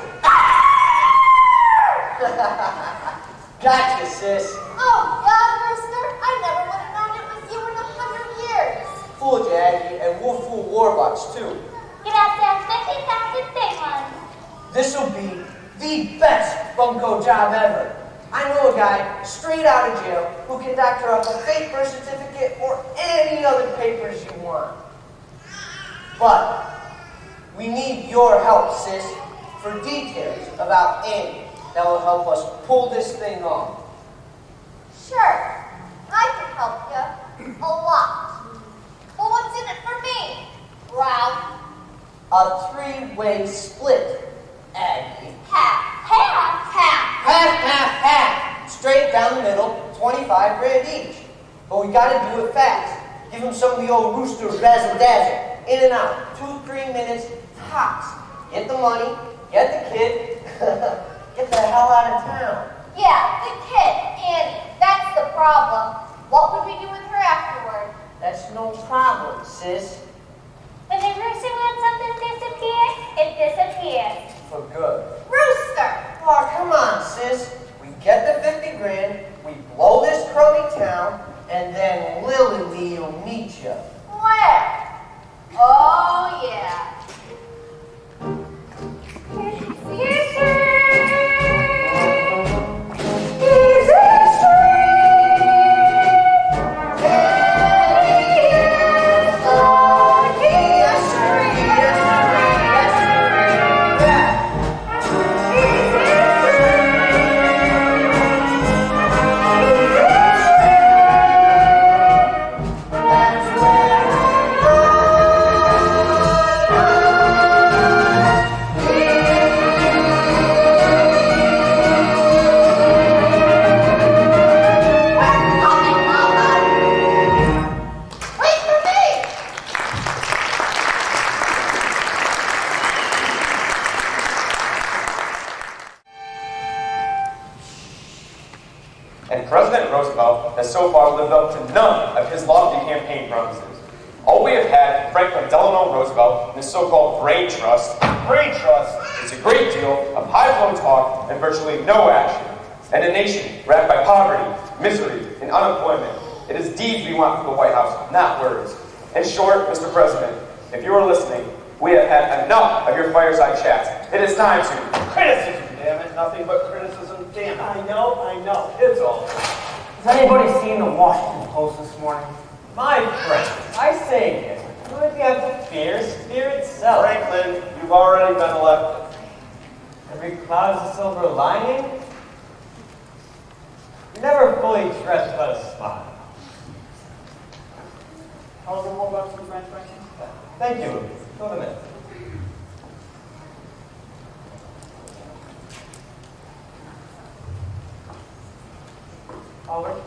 Gotcha, sis. Oh, God, Rooster, I never would have known it was you in 100 years. Fooled you, Aggie, and we'll fool Warbucks, too. Get out that 50,000 big one. This'll be the best bunco job ever. I know a guy straight out of jail who can doctor up a fake birth certificate or any other papers you want. But we need your help, sis, for details about Annie that will help us pull this thing off. Sure, I can help you. A lot. But what's in it for me, Ralph? A three-way split, Aggie. Half. Half. Half. Half, half, half. Straight down the middle, 25 grand each. But we gotta do it fast. Give him some of the old rooster razzle dazzle. In and out, 2-3 minutes tops. Get the money, get the kid, get the hell out of town. Yeah, the kid, Annie. That's the problem. What would we do with her afterward? That's no problem, sis. When a rooster wants something disappear, it disappears. For good. Rooster! Oh, come on, sis. We get the 50 grand, we blow this crummy town, and then Lily Lee will meet you. Where? Oh, yeah. Here's her. And President Roosevelt has so far lived up to none of his lofty campaign promises. All we have had from Franklin Delano Roosevelt and his so-called brain trust is a great deal of high-flown talk and virtually no action. And a nation racked by poverty, misery, and unemployment. It is deeds we want from the White House, not words. In short, Mr. President, if you are listening, we have had enough of your fireside chats. It is time to Criticism, damn it. Nothing but criticism, damn it. I know. It's all. Has anybody seen the Washington Post this morning? My friend, I say this. What if you have to fear? Fear itself. Franklin, you've already been elected. Every cloud is a silver lining. You're never fully dressed without a smile. How's the war about some French, Franklin? Thank you. Go to the minute. Oliver?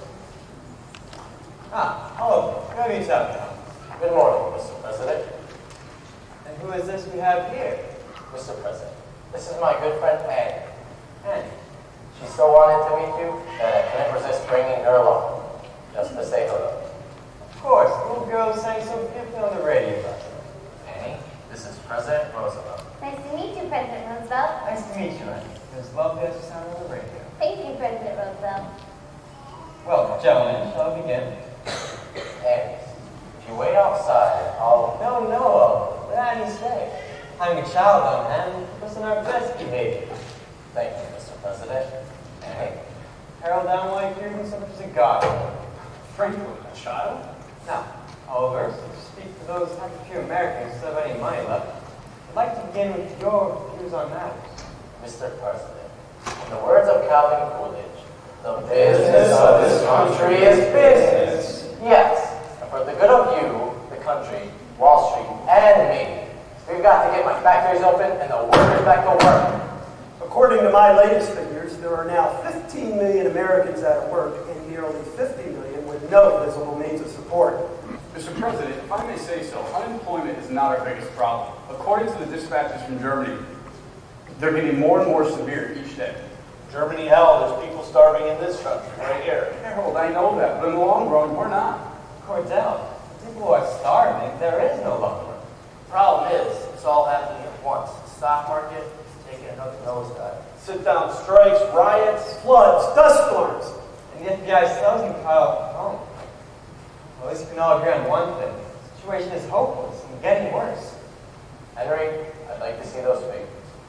Hello. Good to meet you. Good morning, Mr. President. And who is this we have here? Mr. President, this is my good friend Annie. Annie. She so wanted to meet you that I couldn't resist bringing her along, just to say hello. Of course, the little girl sang so beautifully on the radio last night. Annie, this is President Roosevelt. Nice to meet you, President Roosevelt. Nice to meet you, Annie. It was lovely as you sounded on the radio. Thank you, President Roosevelt. Well, gentlemen, shall we begin? Annie, if you wait outside, I'll... No. What did Annie say? Having a child on hand, puts in our best behavior. Thank you, Mr. President. Hey. Harold Downwhite here, who's such a god. Franklin, a child? Now, Oliver, to speak to those happy few Americans who have any money left, I'd like to begin with your views on matters. Mr. President, in the words of Calvin Coolidge, the business of this country is business. Yes, and for the good of you, the country, Wall Street, and me, we've got to get my factories open and the workers back to work. According to my latest figures, there are now 15 million Americans out of work and nearly 50 million with no visible means of support. Mr. President, if I may say so, unemployment is not our biggest problem. According to the dispatches from Germany, they're getting more and more severe each day. Germany, hell, there's people starving in this country, right here. Harold, I know that, but in the long run, we're not. Cordell, people who are starving, there is no long run. Problem is, it's all happening at once. The stock market is taking another nosedive. Sit-down strikes, riots, floods, dust storms. And the FBI still hasn't filed home. Well, at least we can all agree on one thing. The situation is hopeless and getting worse. Henry, I'd like to see those figures.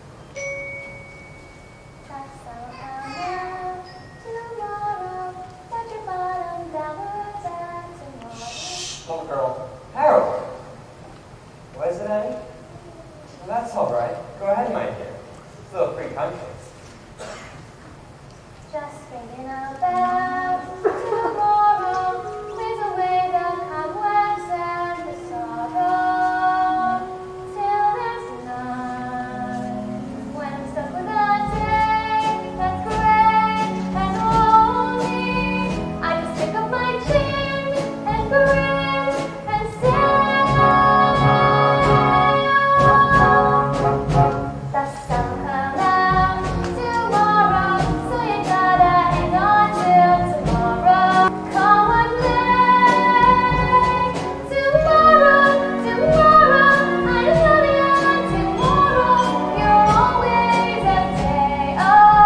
Little girl. Harold. What is it, Annie? Well, that's all right. Go ahead, my dear. It's still a free country. Just thinking about tomorrow, clears away the cobwebs and the sorrow, till there's none. When I'm stuck with a day that's gray and lonely, I just pick up my chin and grin and say, the sun will come out tomorrow, so you gotta hang on till tomorrow. Come what may, tomorrow, tomorrow, I love you. Tomorrow, you're always a day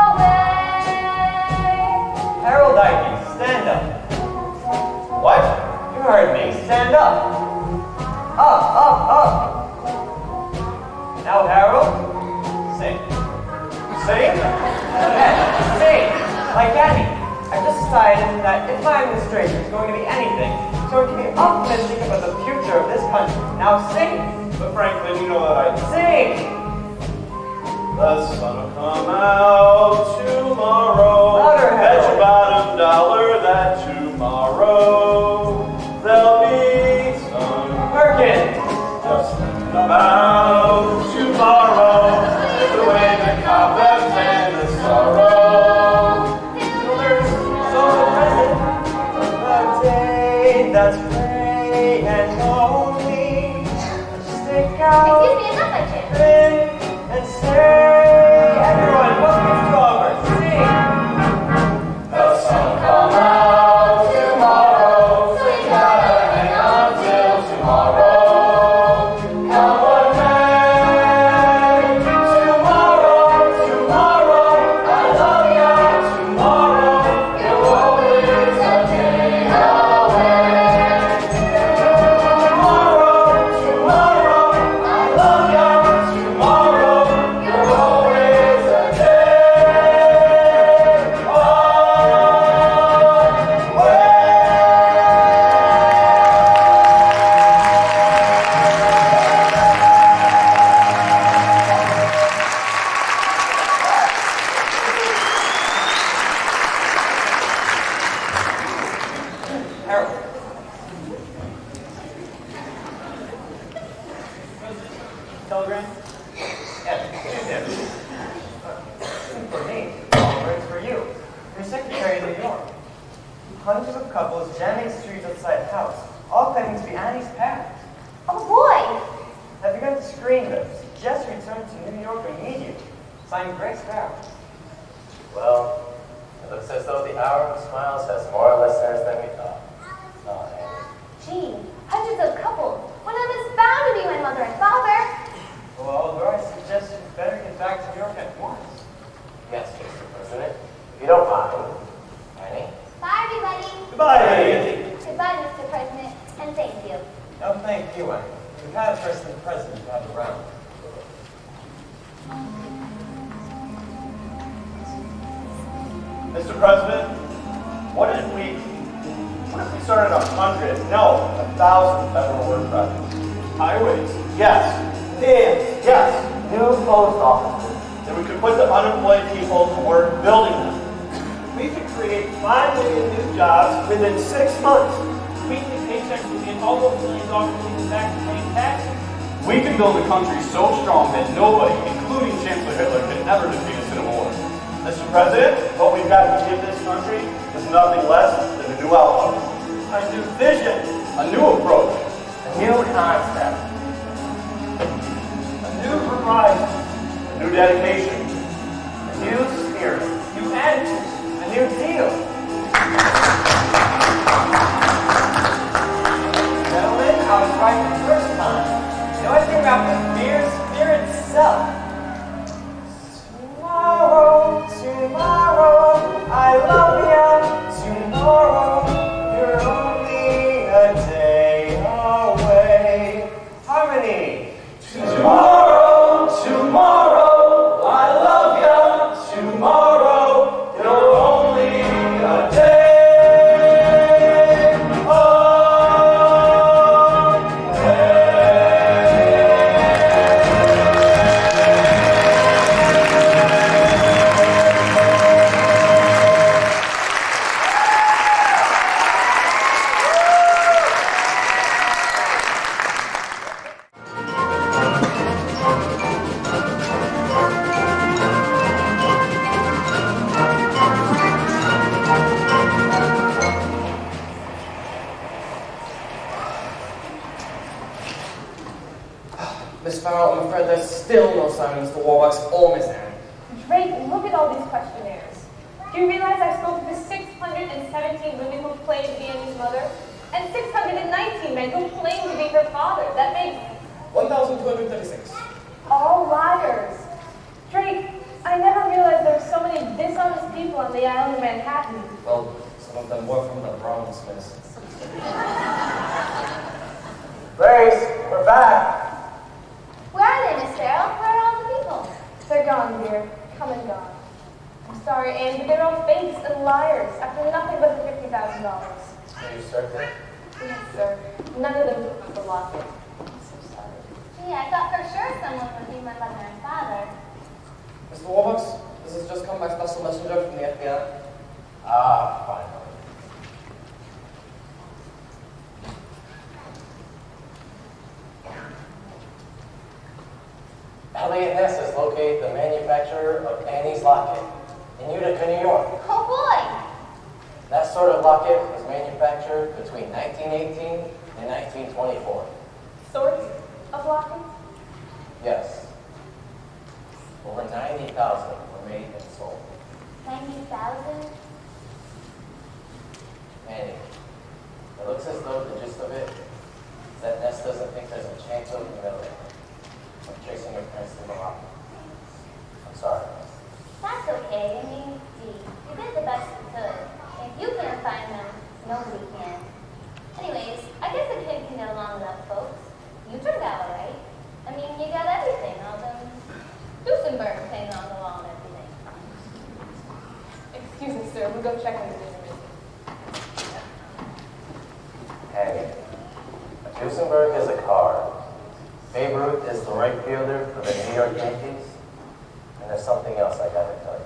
away. Harold Ike, stand up. What? You heard me. Stand up. Up, up, up. Now, Harold, sing. Sing? Yes, sing. Like Annie. I've just decided that if my administration is going to be anything, it's going to be optimistic about the future of this country. Now, sing. But Franklin, you know that Sing. The sun will come out tomorrow. Louder, Bet Harold. your bottom dollar that tomorrow there'll be sun. Perkins. Just about tomorrow, the way the cobwebs and the sorrow. So there's so present. The day that's gray and lonely. Just take out. Excuse me, enough, I can't. Grin and say, everyone, welcome to Robert. Sing. The sun will come out tomorrow, so you gotta hang on till tomorrow. Come what may, tomorrow, tomorrow, I love you. Tomorrow, you're always a day away. Tomorrow, tomorrow, I love you. Tomorrow, you're always a day away. Harold. Telegram? Yes, it is. For me, Oliver, it's for you. Your secretary in New York. Hundreds of couples jamming streets outside the house, all claiming to be Annie's parents. Oh boy! Have begun to screen them. Just returned to New York immediately. Signed Grace Farrell. Well, it looks as though the Hour of Smiles has more listeners than we thought. Oh, Annie. Gee, hundreds of couples. One of them is bound to be my mother and father. Well, Oliver, I suggest you better get back to New York at once. Yes, Mr. President. If you don't mind. Annie? Bye, everybody. Goodbye, Annie. Goodbye, Mr. President, and thank you. No, thank you, Annie. We've had a first and president to have around. Mr. President, what if we started 100, no, 1,000 federal work projects? Highways, yes. Dams, yes. New post offices. Then we could put the unemployed people to work building them. We could create 5 million new jobs within 6 months. Weekly paychecks would be almost $1 million taken back to paying taxes. We can build a country so strong that nobody, including Chancellor Hitler, can ever defeat us in a war. Mr. President, what we've got to give this country is nothing less than a new outlook, A new vision. A new approach. A new concept. A new horizon. a new dedication, A new spirit. New attitudes. A new deal. Gentlemen, I was right the first time. You know anything about the beer spirit itself? Tomorrow, I love ya. Tomorrow, you're only a day away. Harmony. Tomorrow, I love ya. Tomorrow, you're only a day away. Miss Farrell, I'm afraid there's still no sign of Mr. Warbucks or Miss Anne. Drake, look at all these questionnaires. Do you realize I spoke to 617 women who claim to be Annie's mother? And 619 men who claim to be her father? That makes 1,236. all liars. Drake, I never realized there were so many dishonest people on the island of Manhattan. Well, some of them were from the Bronx, miss. Grace, we're back. Where are they, Miss Farrell? Where are all the people? They're gone, dear. Come and gone. I'm sorry, Anne, but they're all fakes and liars after nothing but the $50,000. Are you certain? Yes, sir. None of them took the locket. I'm so sorry. Gee, I thought for sure someone would be my mother and father. Mr. Warbucks, this has just come by special messenger from the FBI. Ah, finally. Elliot Ness has located the manufacturer of Annie's locket in Utica, New York. Oh boy! That sort of locket was manufactured between 1918 and 1924. Sorts of lockets? Yes. Over 90,000 were made and sold. 90,000? Annie, it looks as though the gist of it is that Ness doesn't think there's a chance of humiliating her, of tracing her parents to the locket. I'm sorry. That's okay. I mean, gee, you did the best you could. If you can't find them, nobody can. Anyways, I guess a kid can get along without folks. You turned out all right. I mean, you got everything, all them Duesenberg hanging on the wall and everything. Excuse me, sir. We'll go check on the dinner. Annie, a Duesenberg is a car. Babe Ruth is the right fielder for the New York Yankees. And there's something else I gotta tell you.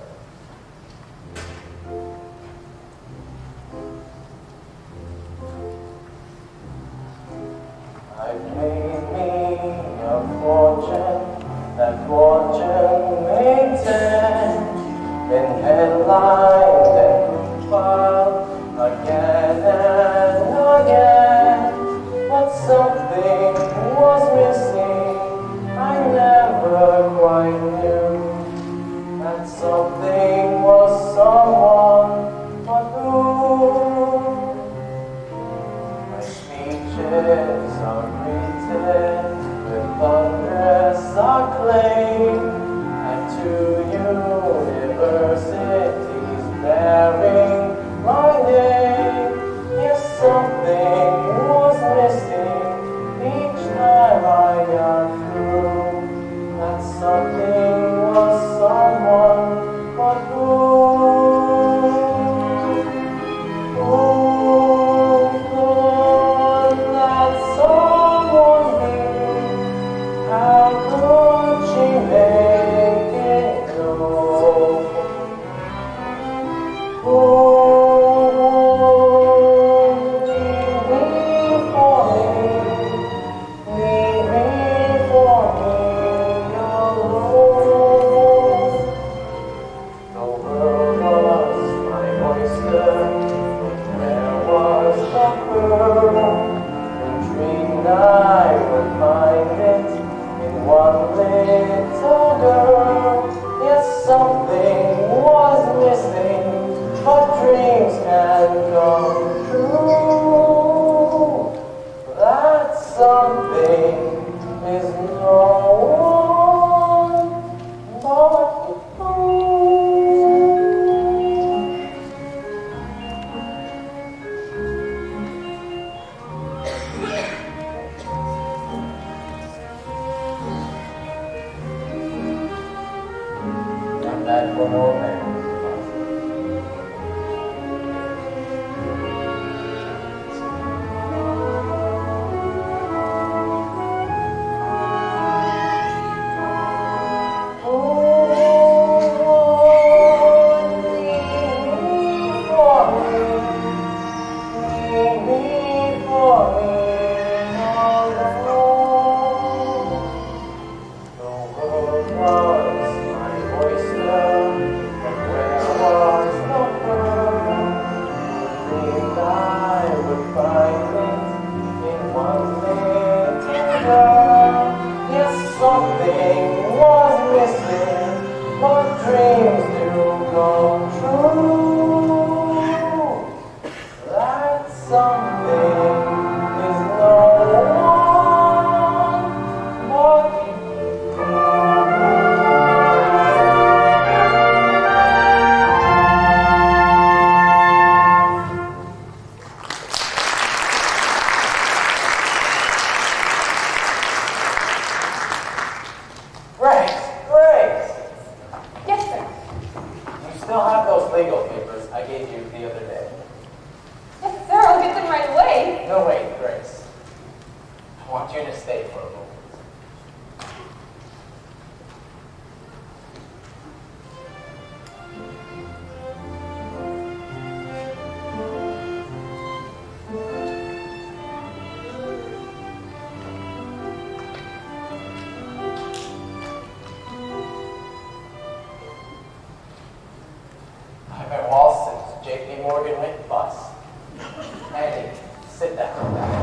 I made me a fortune, that fortune made 10, in headlines and profile, again and again. But something was missing, I never quite knew. That something was someone, but who? My speeches are written with thunderous acclaim at 2 universities still have those legal papers I gave you the other day. Yes, sir, I'll get them right away. No, wait, Grace. I want you to stay for a moment. I've been lost since J.P. Morgan went bust. Annie, sit down.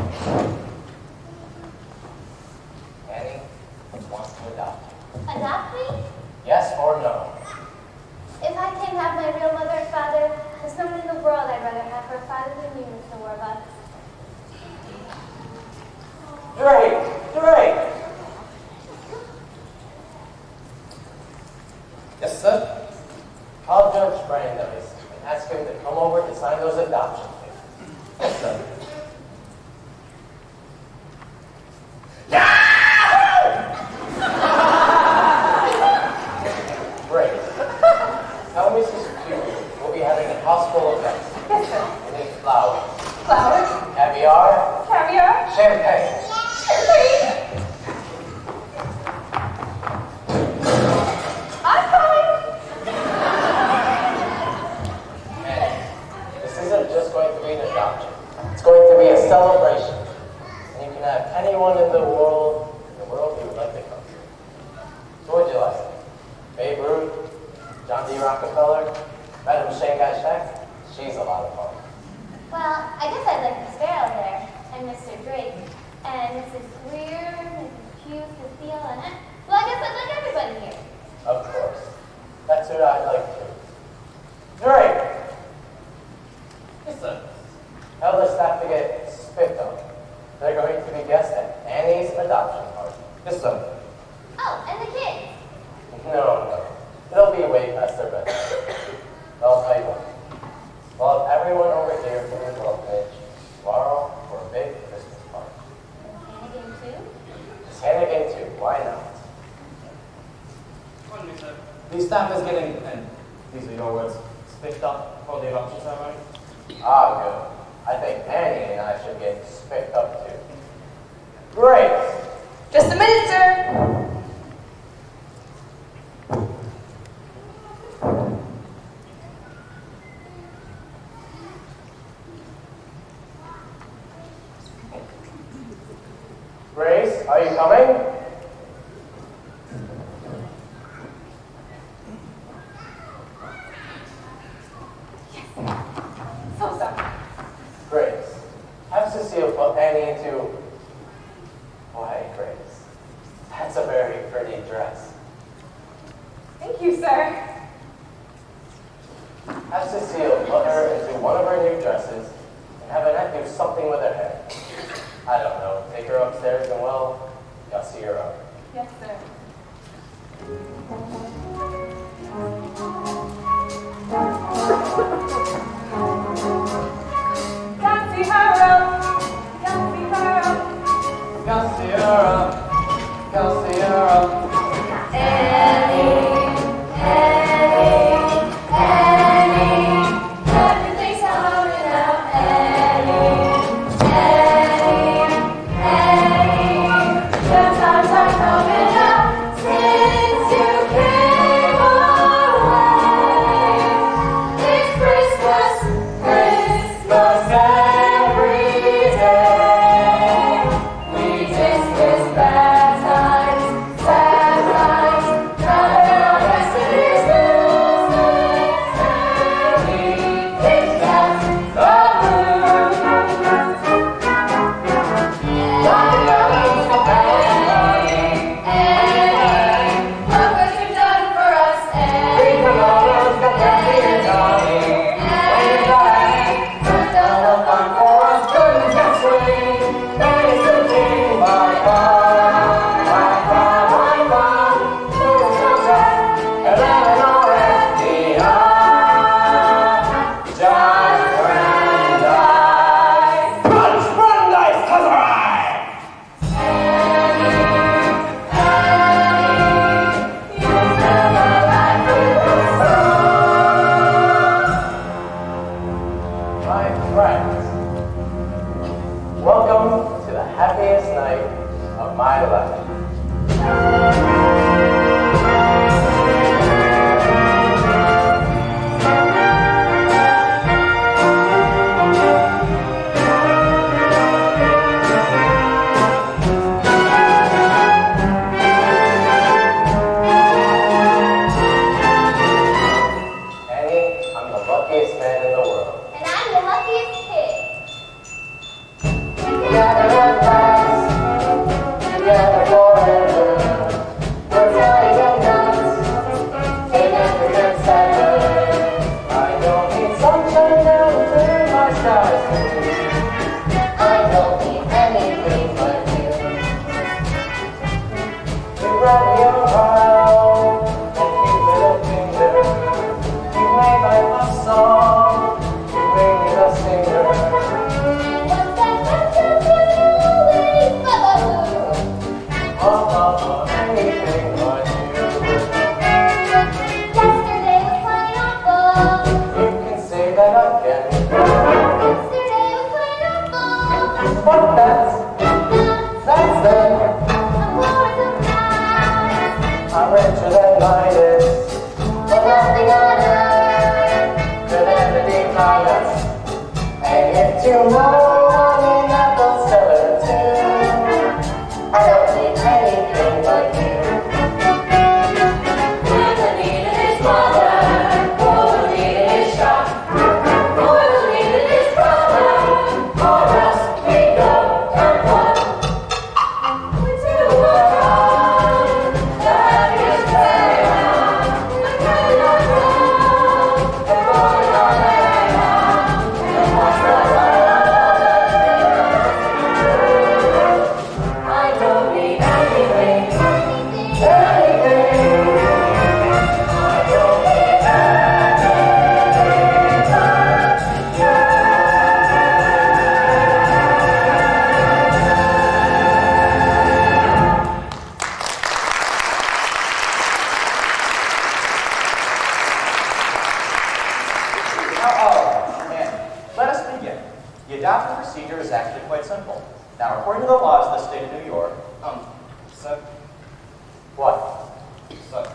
Annie wants to adopt you. Adopt me? Yes or no? If I can't have my real mother and father, there's no one in the world I'd rather have for a father than you, Mr. Warbucks. Drake! Yes, sir? Call Judge Brandeis and ask him to come over to sign those adoption papers. Yes, sir. Great. Tell Mrs. Q we'll be having a house full of guests. Yes, sir. We need flowers, Flowers? caviar, Caviar? champagne. Champagne? I'm coming. And this isn't just going to be an adoption. It's going to be a celebration. And you can have anyone in the world you would like to come to. So what would you like? Babe Ruth? John D. Rockefeller? Madam Shanghai Shek? She's a lot of fun. Well, I guess I'd like Miss Farrell there, and Mr. Drake, and Mrs. Greer, Mrs. Hughes, Cecile, and well, I guess I'd like everybody here. Of course. That's what I'd like to. Drake! Yes, sir. Tell the staff to get spiffed up. They're going to be guests at Annie's adoption party. Yes, sir. Oh, and the kids. No. They'll be way past their bedtime. I'll tell you what. We'll have everyone over here from the orphanage tomorrow for a big Christmas party. Hannigan too? Miss Hannigan too. Why not? Pardon me, sir. The staff is getting, and these are your words, spiffed up for the adoption ceremony. Ah, good. I think Annie and I should get spiffed up too. Great! Just a minute, sir. Grace, are you coming? So sorry. Grace, have Cecile put Annie into... Why, Grace, that's a very pretty dress. Thank you, sir. Have Cecile put her into one of her new dresses and have Annette do something with her hair. I don't know, take her upstairs and, well, gussy her up. Yes, sir. Gussy her up. Gussy her up. Gussy her up. Gussy her up. Everything's coming out, Annie. The times are coming up since you came. adoption procedure is actually quite simple. Now, according to the laws of the state of New York, sir. what? Sir.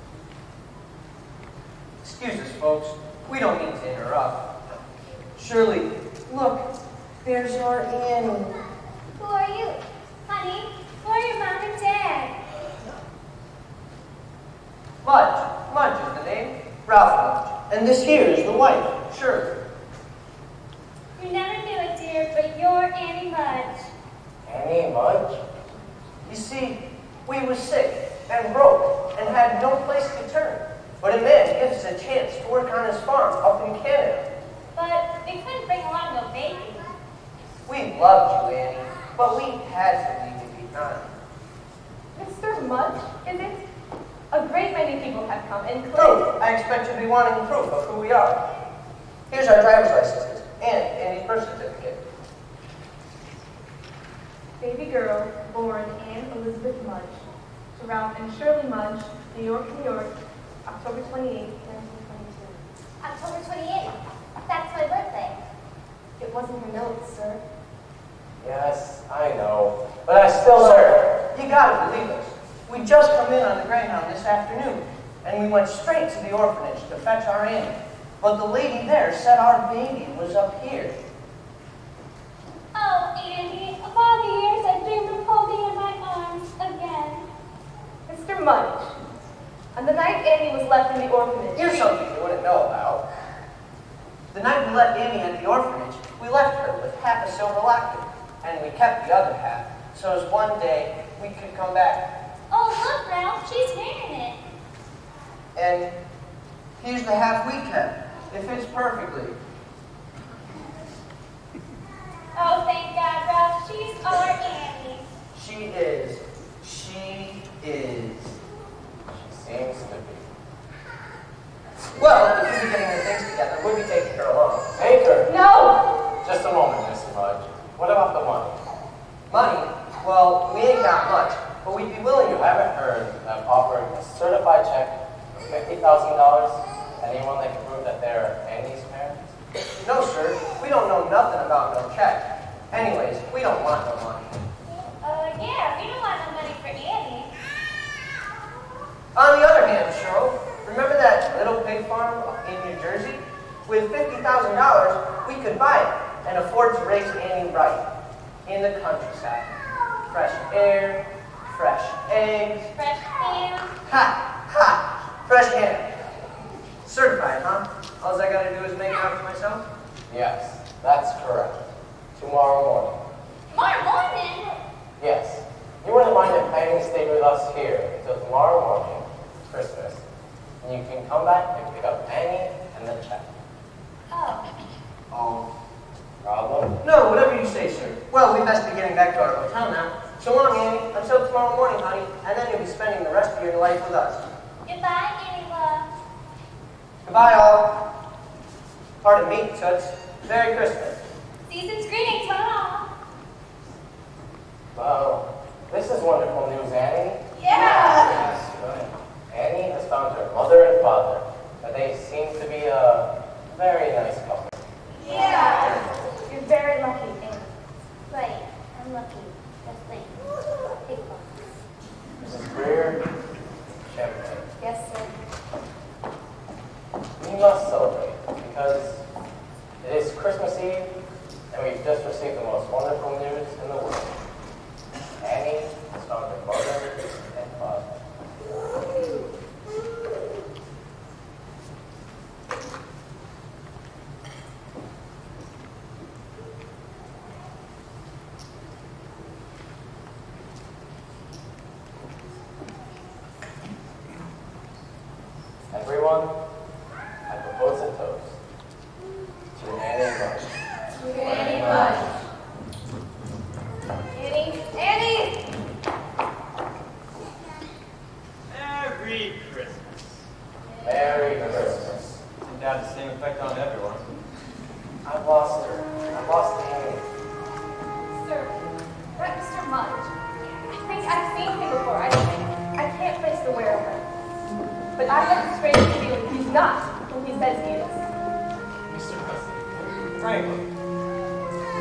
Excuse us, folks. We don't mean to interrupt. Shirley, look, there's your Annie. Who are you? Honey, who are your mom and dad? Mudge. Mudge is the name. Ralph Mudge. And this here is the wife, Shirley. You never knew it, dear, but you're Annie Mudge. Annie Mudge? You see, we was sick and broke and had no place to turn. But a man gives us a chance to work on his farm up in Canada. But they couldn't bring along no baby. We loved you, Annie, but we had to leave you behind. Mr. Mudge, is it? A great many people have come and Proof. I expect you'll be wanting proof of who we are. Here's our driver's licenses and Annie's birth certificate. Baby girl, born Anne Elizabeth Mudge, to Ralph and Shirley Mudge, New York, New York, October 28, 1922. October 28th. That's my birthday. It wasn't her notes, sir. Yes, I know. But I still Sir, you gotta believe us. We just come in on the Greyhound this afternoon, and we went straight to the orphanage to fetch our Annie. But the lady there said our baby was up here. Oh, Annie, of all the years I dreamed of holding you in my arms again. Mr. Mudge, on the night Annie was left in the orphanage... Here's something you wouldn't know about. The night we left Annie at the orphanage, we left her with half a silver locket, and we kept the other half, so as one day we could come back. Oh, look, Ralph, she's wearing it. And here's the half we kept. It fits perfectly. Oh, thank God, Ralph, she's our Annie. She is. She is. She seems to be. Well, if we'll be getting the things together, we'll be taking her along. Take her. No! Just a moment, Mr. Mudge. What about the money? Money? Well, we ain't got much, but we'd be willing You to. haven't heard of offering a certified check for $50,000? Anyone that can prove that they're Annie's parents? No, sir. We don't know nothing about no check. Anyways, we don't want no money. Yeah, we don't want no money for Annie. On the other hand, Cheryl, remember that little pig farm in New Jersey? With $50,000, we could buy it and afford to raise Annie right in the countryside. Fresh air, fresh eggs. Fresh ham. Ha! Fresh ham. Certified, huh? All I gotta do is make it up for myself? Yes, that's correct. Tomorrow morning. Tomorrow morning? Yes. You wouldn't mind if Annie stayed with us here until tomorrow morning, Christmas, and you can come back and pick up Annie and the check. Oh. Oh. Problem? No, whatever you say, sir. Well, we best be getting back to our hotel now. So long, Annie. Until tomorrow morning, honey. And then you'll be spending the rest of your life with us. Goodbye, Annie love. Goodbye, all. Pardon me, Toots. Merry Christmas. Season's greetings, Mom. Well, this is wonderful news, Annie. Yeah. Yes, right. Annie has found her mother and father, and they seem to be a very nice couple. Yeah. You're very lucky, Annie. Right, I'm lucky. Just like big one. Mrs. Greer, champagne. Yes, sir. We must celebrate because it is Christmas Eve, and we've just received the most wonderful news in the world. Annie has found her mother and father. Everyone, I propose a toast to Annie Mudge. To Annie Mudge. Annie? Annie! Merry Christmas. Merry Christmas. Seemed to have the same effect on everyone. I've lost her. I've lost Annie. Sir, that Mr. Mudge. I think I've seen him before. I can't place the whereabouts. But I have a strange feeling he's not who he says he is. Mr. Hussey. Frankly.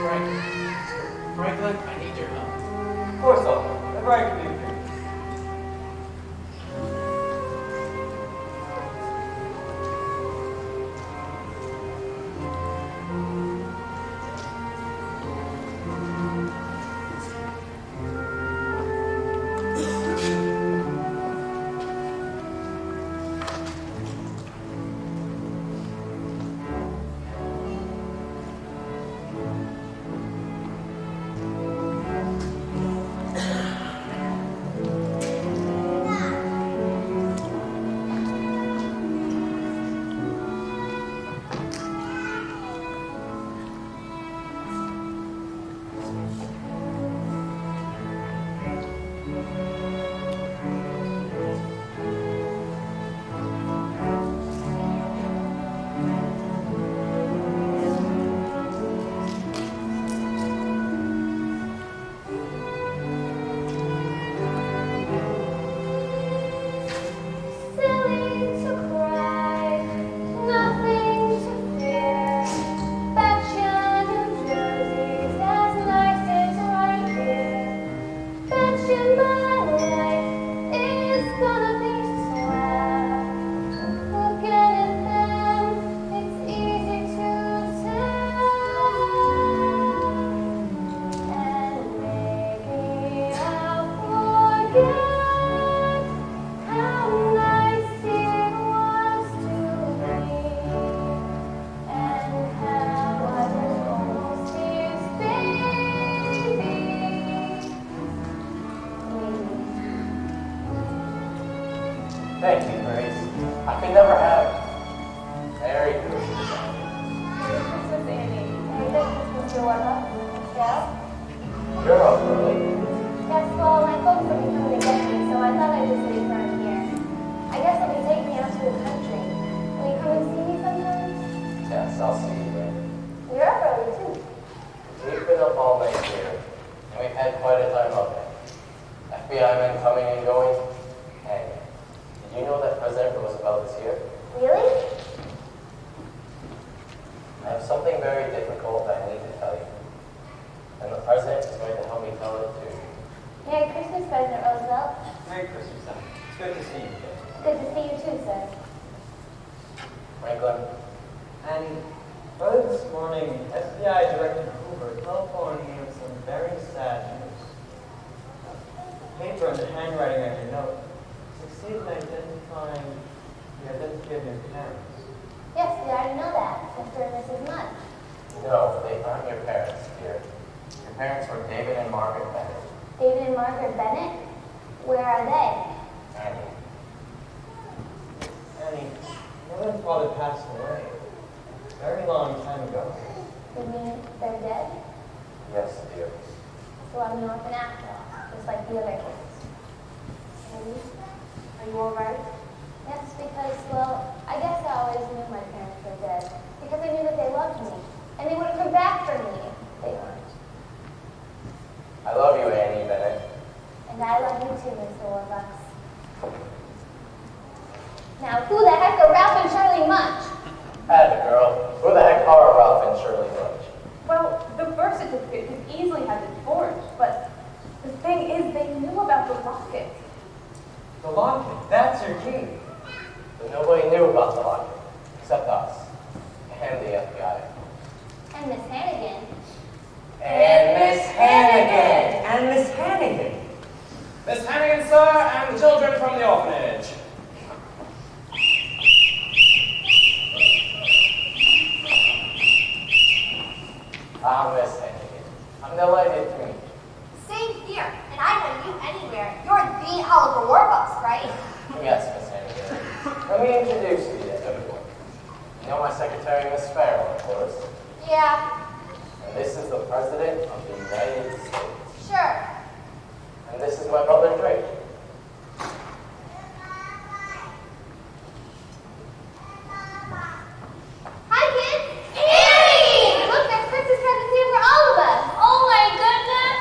Franklin, I need your help. Of course, I'll. Whatever I can do for you. Thank you, Grace. I could never have. Very good. Merry Christmas, Annie. Merry Christmas, Joanna. Yeah? You're up early. Yes, well, my folks will be coming to get me, so I thought I'd just leave around here. I guess they'll be taking me out to the country. Will you come and see me sometime? Yes, I'll see you then. You're up early, too. We've been up all night here, and we've had quite a time up there. FBI men coming and going. Hey, did you know that President Roosevelt is here? Really? I have something very difficult that I need to tell you. And the President is going to help me tell it too. Merry Christmas, President Roosevelt. Merry Christmas, son. It's good to see you again. Good to see you, too, sir. Franklin? And early this morning, FBI Director Hoover telephoned me with some very sad news. The paper and the handwriting of your note succeeded in identifying the identity of your parents. Yes, we already know that, Mr. and Mrs. Mudd. No, they aren't your parents, dear. Your parents were David and Margaret Bennett. David and Margaret Bennett? Where are they? Annie. Annie, mother and father passed away a very long time ago. You mean they're dead? Yes, dear. So I'm an orphan after all, just like the other kids. Annie, are you alright? Yes, because, well, I guess I always knew my parents were dead. Because I knew that they loved me. And they would have come back for me if they weren't. I love you, Annie Bennett. And I love you too, Mr. Warbucks. Now, who the heck are Ralph and Shirley Munch? Atta girl. Who the heck are Ralph and Shirley Munch? Well, the birth certificate could easily have been forged, but the thing is, they knew about the locket. The locket, that's your key. But nobody knew about the locket, except us. And the FBI. And Miss Hannigan. And Miss Hannigan! And Miss Hannigan. Miss Hannigan, sir, and the children from the orphanage. Ah, Miss Hannigan. I'm delighted to meet you. Same here, and I'd have you anywhere. You're the Oliver Warbucks, right? Yes, Miss Hannigan. Let me introduce you to everyone. You know my secretary, Miss Farrell, of course. Yeah, And this is the President of the United States. sure. And this is my brother, Drake. Hi, kids. Annie! Look, there's Christmas presents here for all of us. Oh my goodness.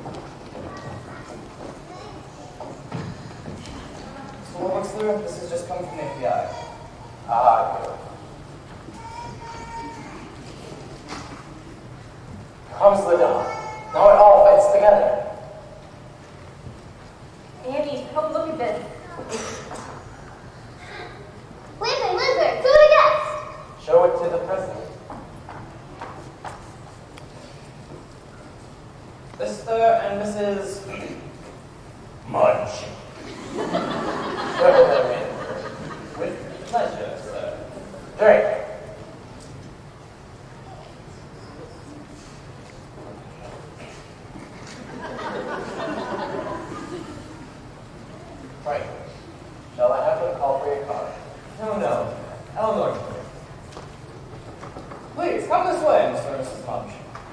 So what looks through? This has just come coming from the FBI. Ah, good. Comes the dawn. Now it all fits together. Annie, come look at this. Listen, Lizard, do it again. Show it to the president. Mr. and Mrs. Mudge. With pleasure, sir. Drink. Frank, shall I have them call for your car? No. Eleanor. Please, come this way, Mr. and Mrs. Mudge.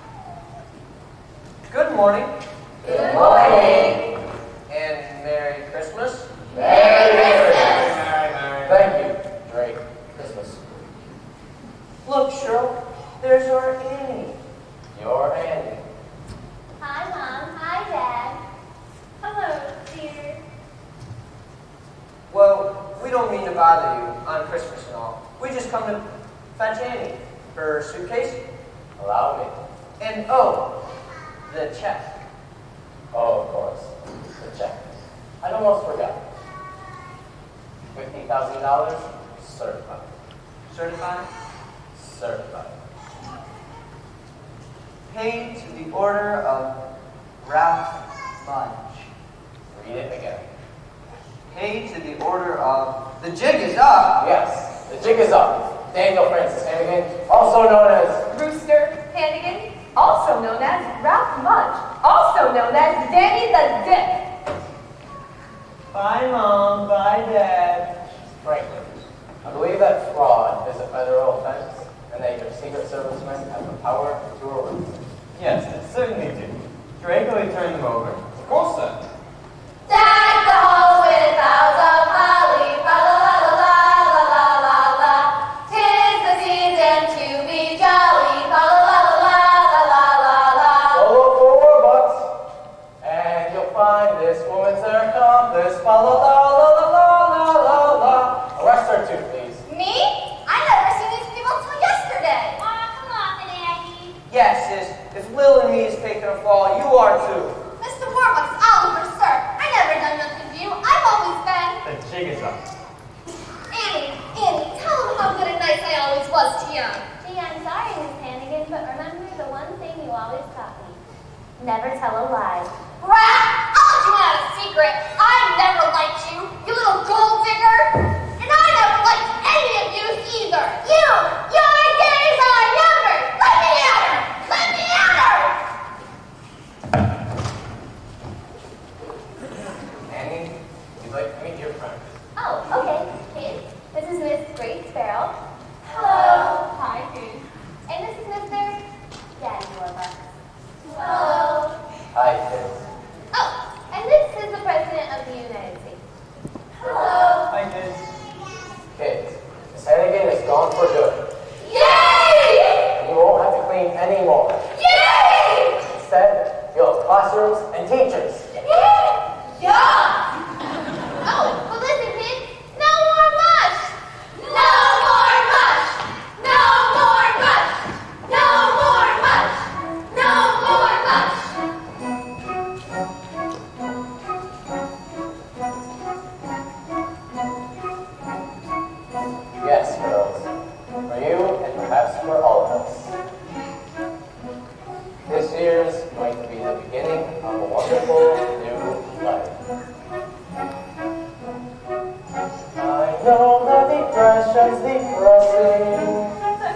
Good morning. Good morning. And Merry Christmas. Merry Christmas. Merry. Thank you, Drake. Christmas. Look, Cheryl, there's our Annie. Your Annie. Hi, Mom. Hi, Dad. Hello, dear. Well, we don't mean to bother you on Christmas and all. We just come to fetch Annie. Her suitcase. Allow me. And oh, the check. Oh, of course. The check. I'd almost forgot. $50,000 certified. Certified? Certified. Paid to the order of Ralph Mudge. Read it again. Paid to the order of... The jig is up! Yes, the jig is up. Daniel Francis Hannigan, also known as Rooster Hannigan, also known as Ralph Mudge, also known as Danny the Dip. Bye, Mom. Bye, Dad. Franklin. I believe that fraud is a federal offense, and that your Secret Servicemen have the power to arrest. Yes, it certainly do. Draco, he turned them over. Of course, sir. Deck the halls with boughs of holly, fa la la la la la la la. 'Tis the season to be jolly, fa la la la la la la la. Solo $4, and you'll find this woman's her accomplice. Fa la la la la la la la la. Arrest her too, please. Me? I never seen these people till yesterday. Come off it, Aggie. Yes, sis. If Lil and me is taking a fall, you are too. Mr. Warbucks, Oliver, sir. I never done nothing to you. I've always been. The jig is up. Annie, tell them how good and nice I always was to you. Gee, I'm sorry, Miss Hannigan, but remember the one thing you always taught me. Never tell a lie. Brat, I'll let you in on a secret. I never liked you, you little gold digger. And I never liked any of you either. You're a gaze on number. Let me at her. Let me at her. Annie, you'd like to meet your friend. Oh, okay, Kate. This is Miss Grace Farrell. Hello. Hi, Kate. And this is Mr. Daddy Warbucks. Hello. Hi, kids. Oh, and this is the President of the United States. Hello. Hi, kids. Kids, Miss Hannigan is gone for good. Yay! And you won't have to clean anymore. Yay! Instead, you'll have classrooms and teachers. Yeah! Oh, but listen, kids. No more mush! No more mush! No more mush! No more mush! No more mush! Yes, girls. For you and perhaps for all of us. This year's going to be the beginning of a wonderful new life. I know that depression's depressing,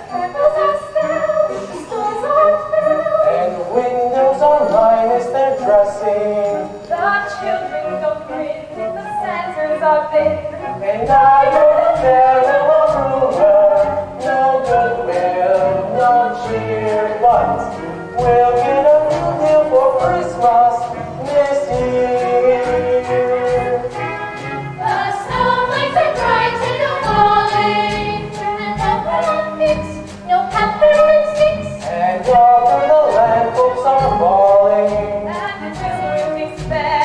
and the windows are minus their dressing, The children don't grin, the Santas are thin. and I know there will rumor, no goodwill, no cheer, but we'll get a new deal for Christmas this year. The snowflakes are bright and falling, and no pumpkins, no peppermint sticks. And all through the land folks are falling, And the children despair.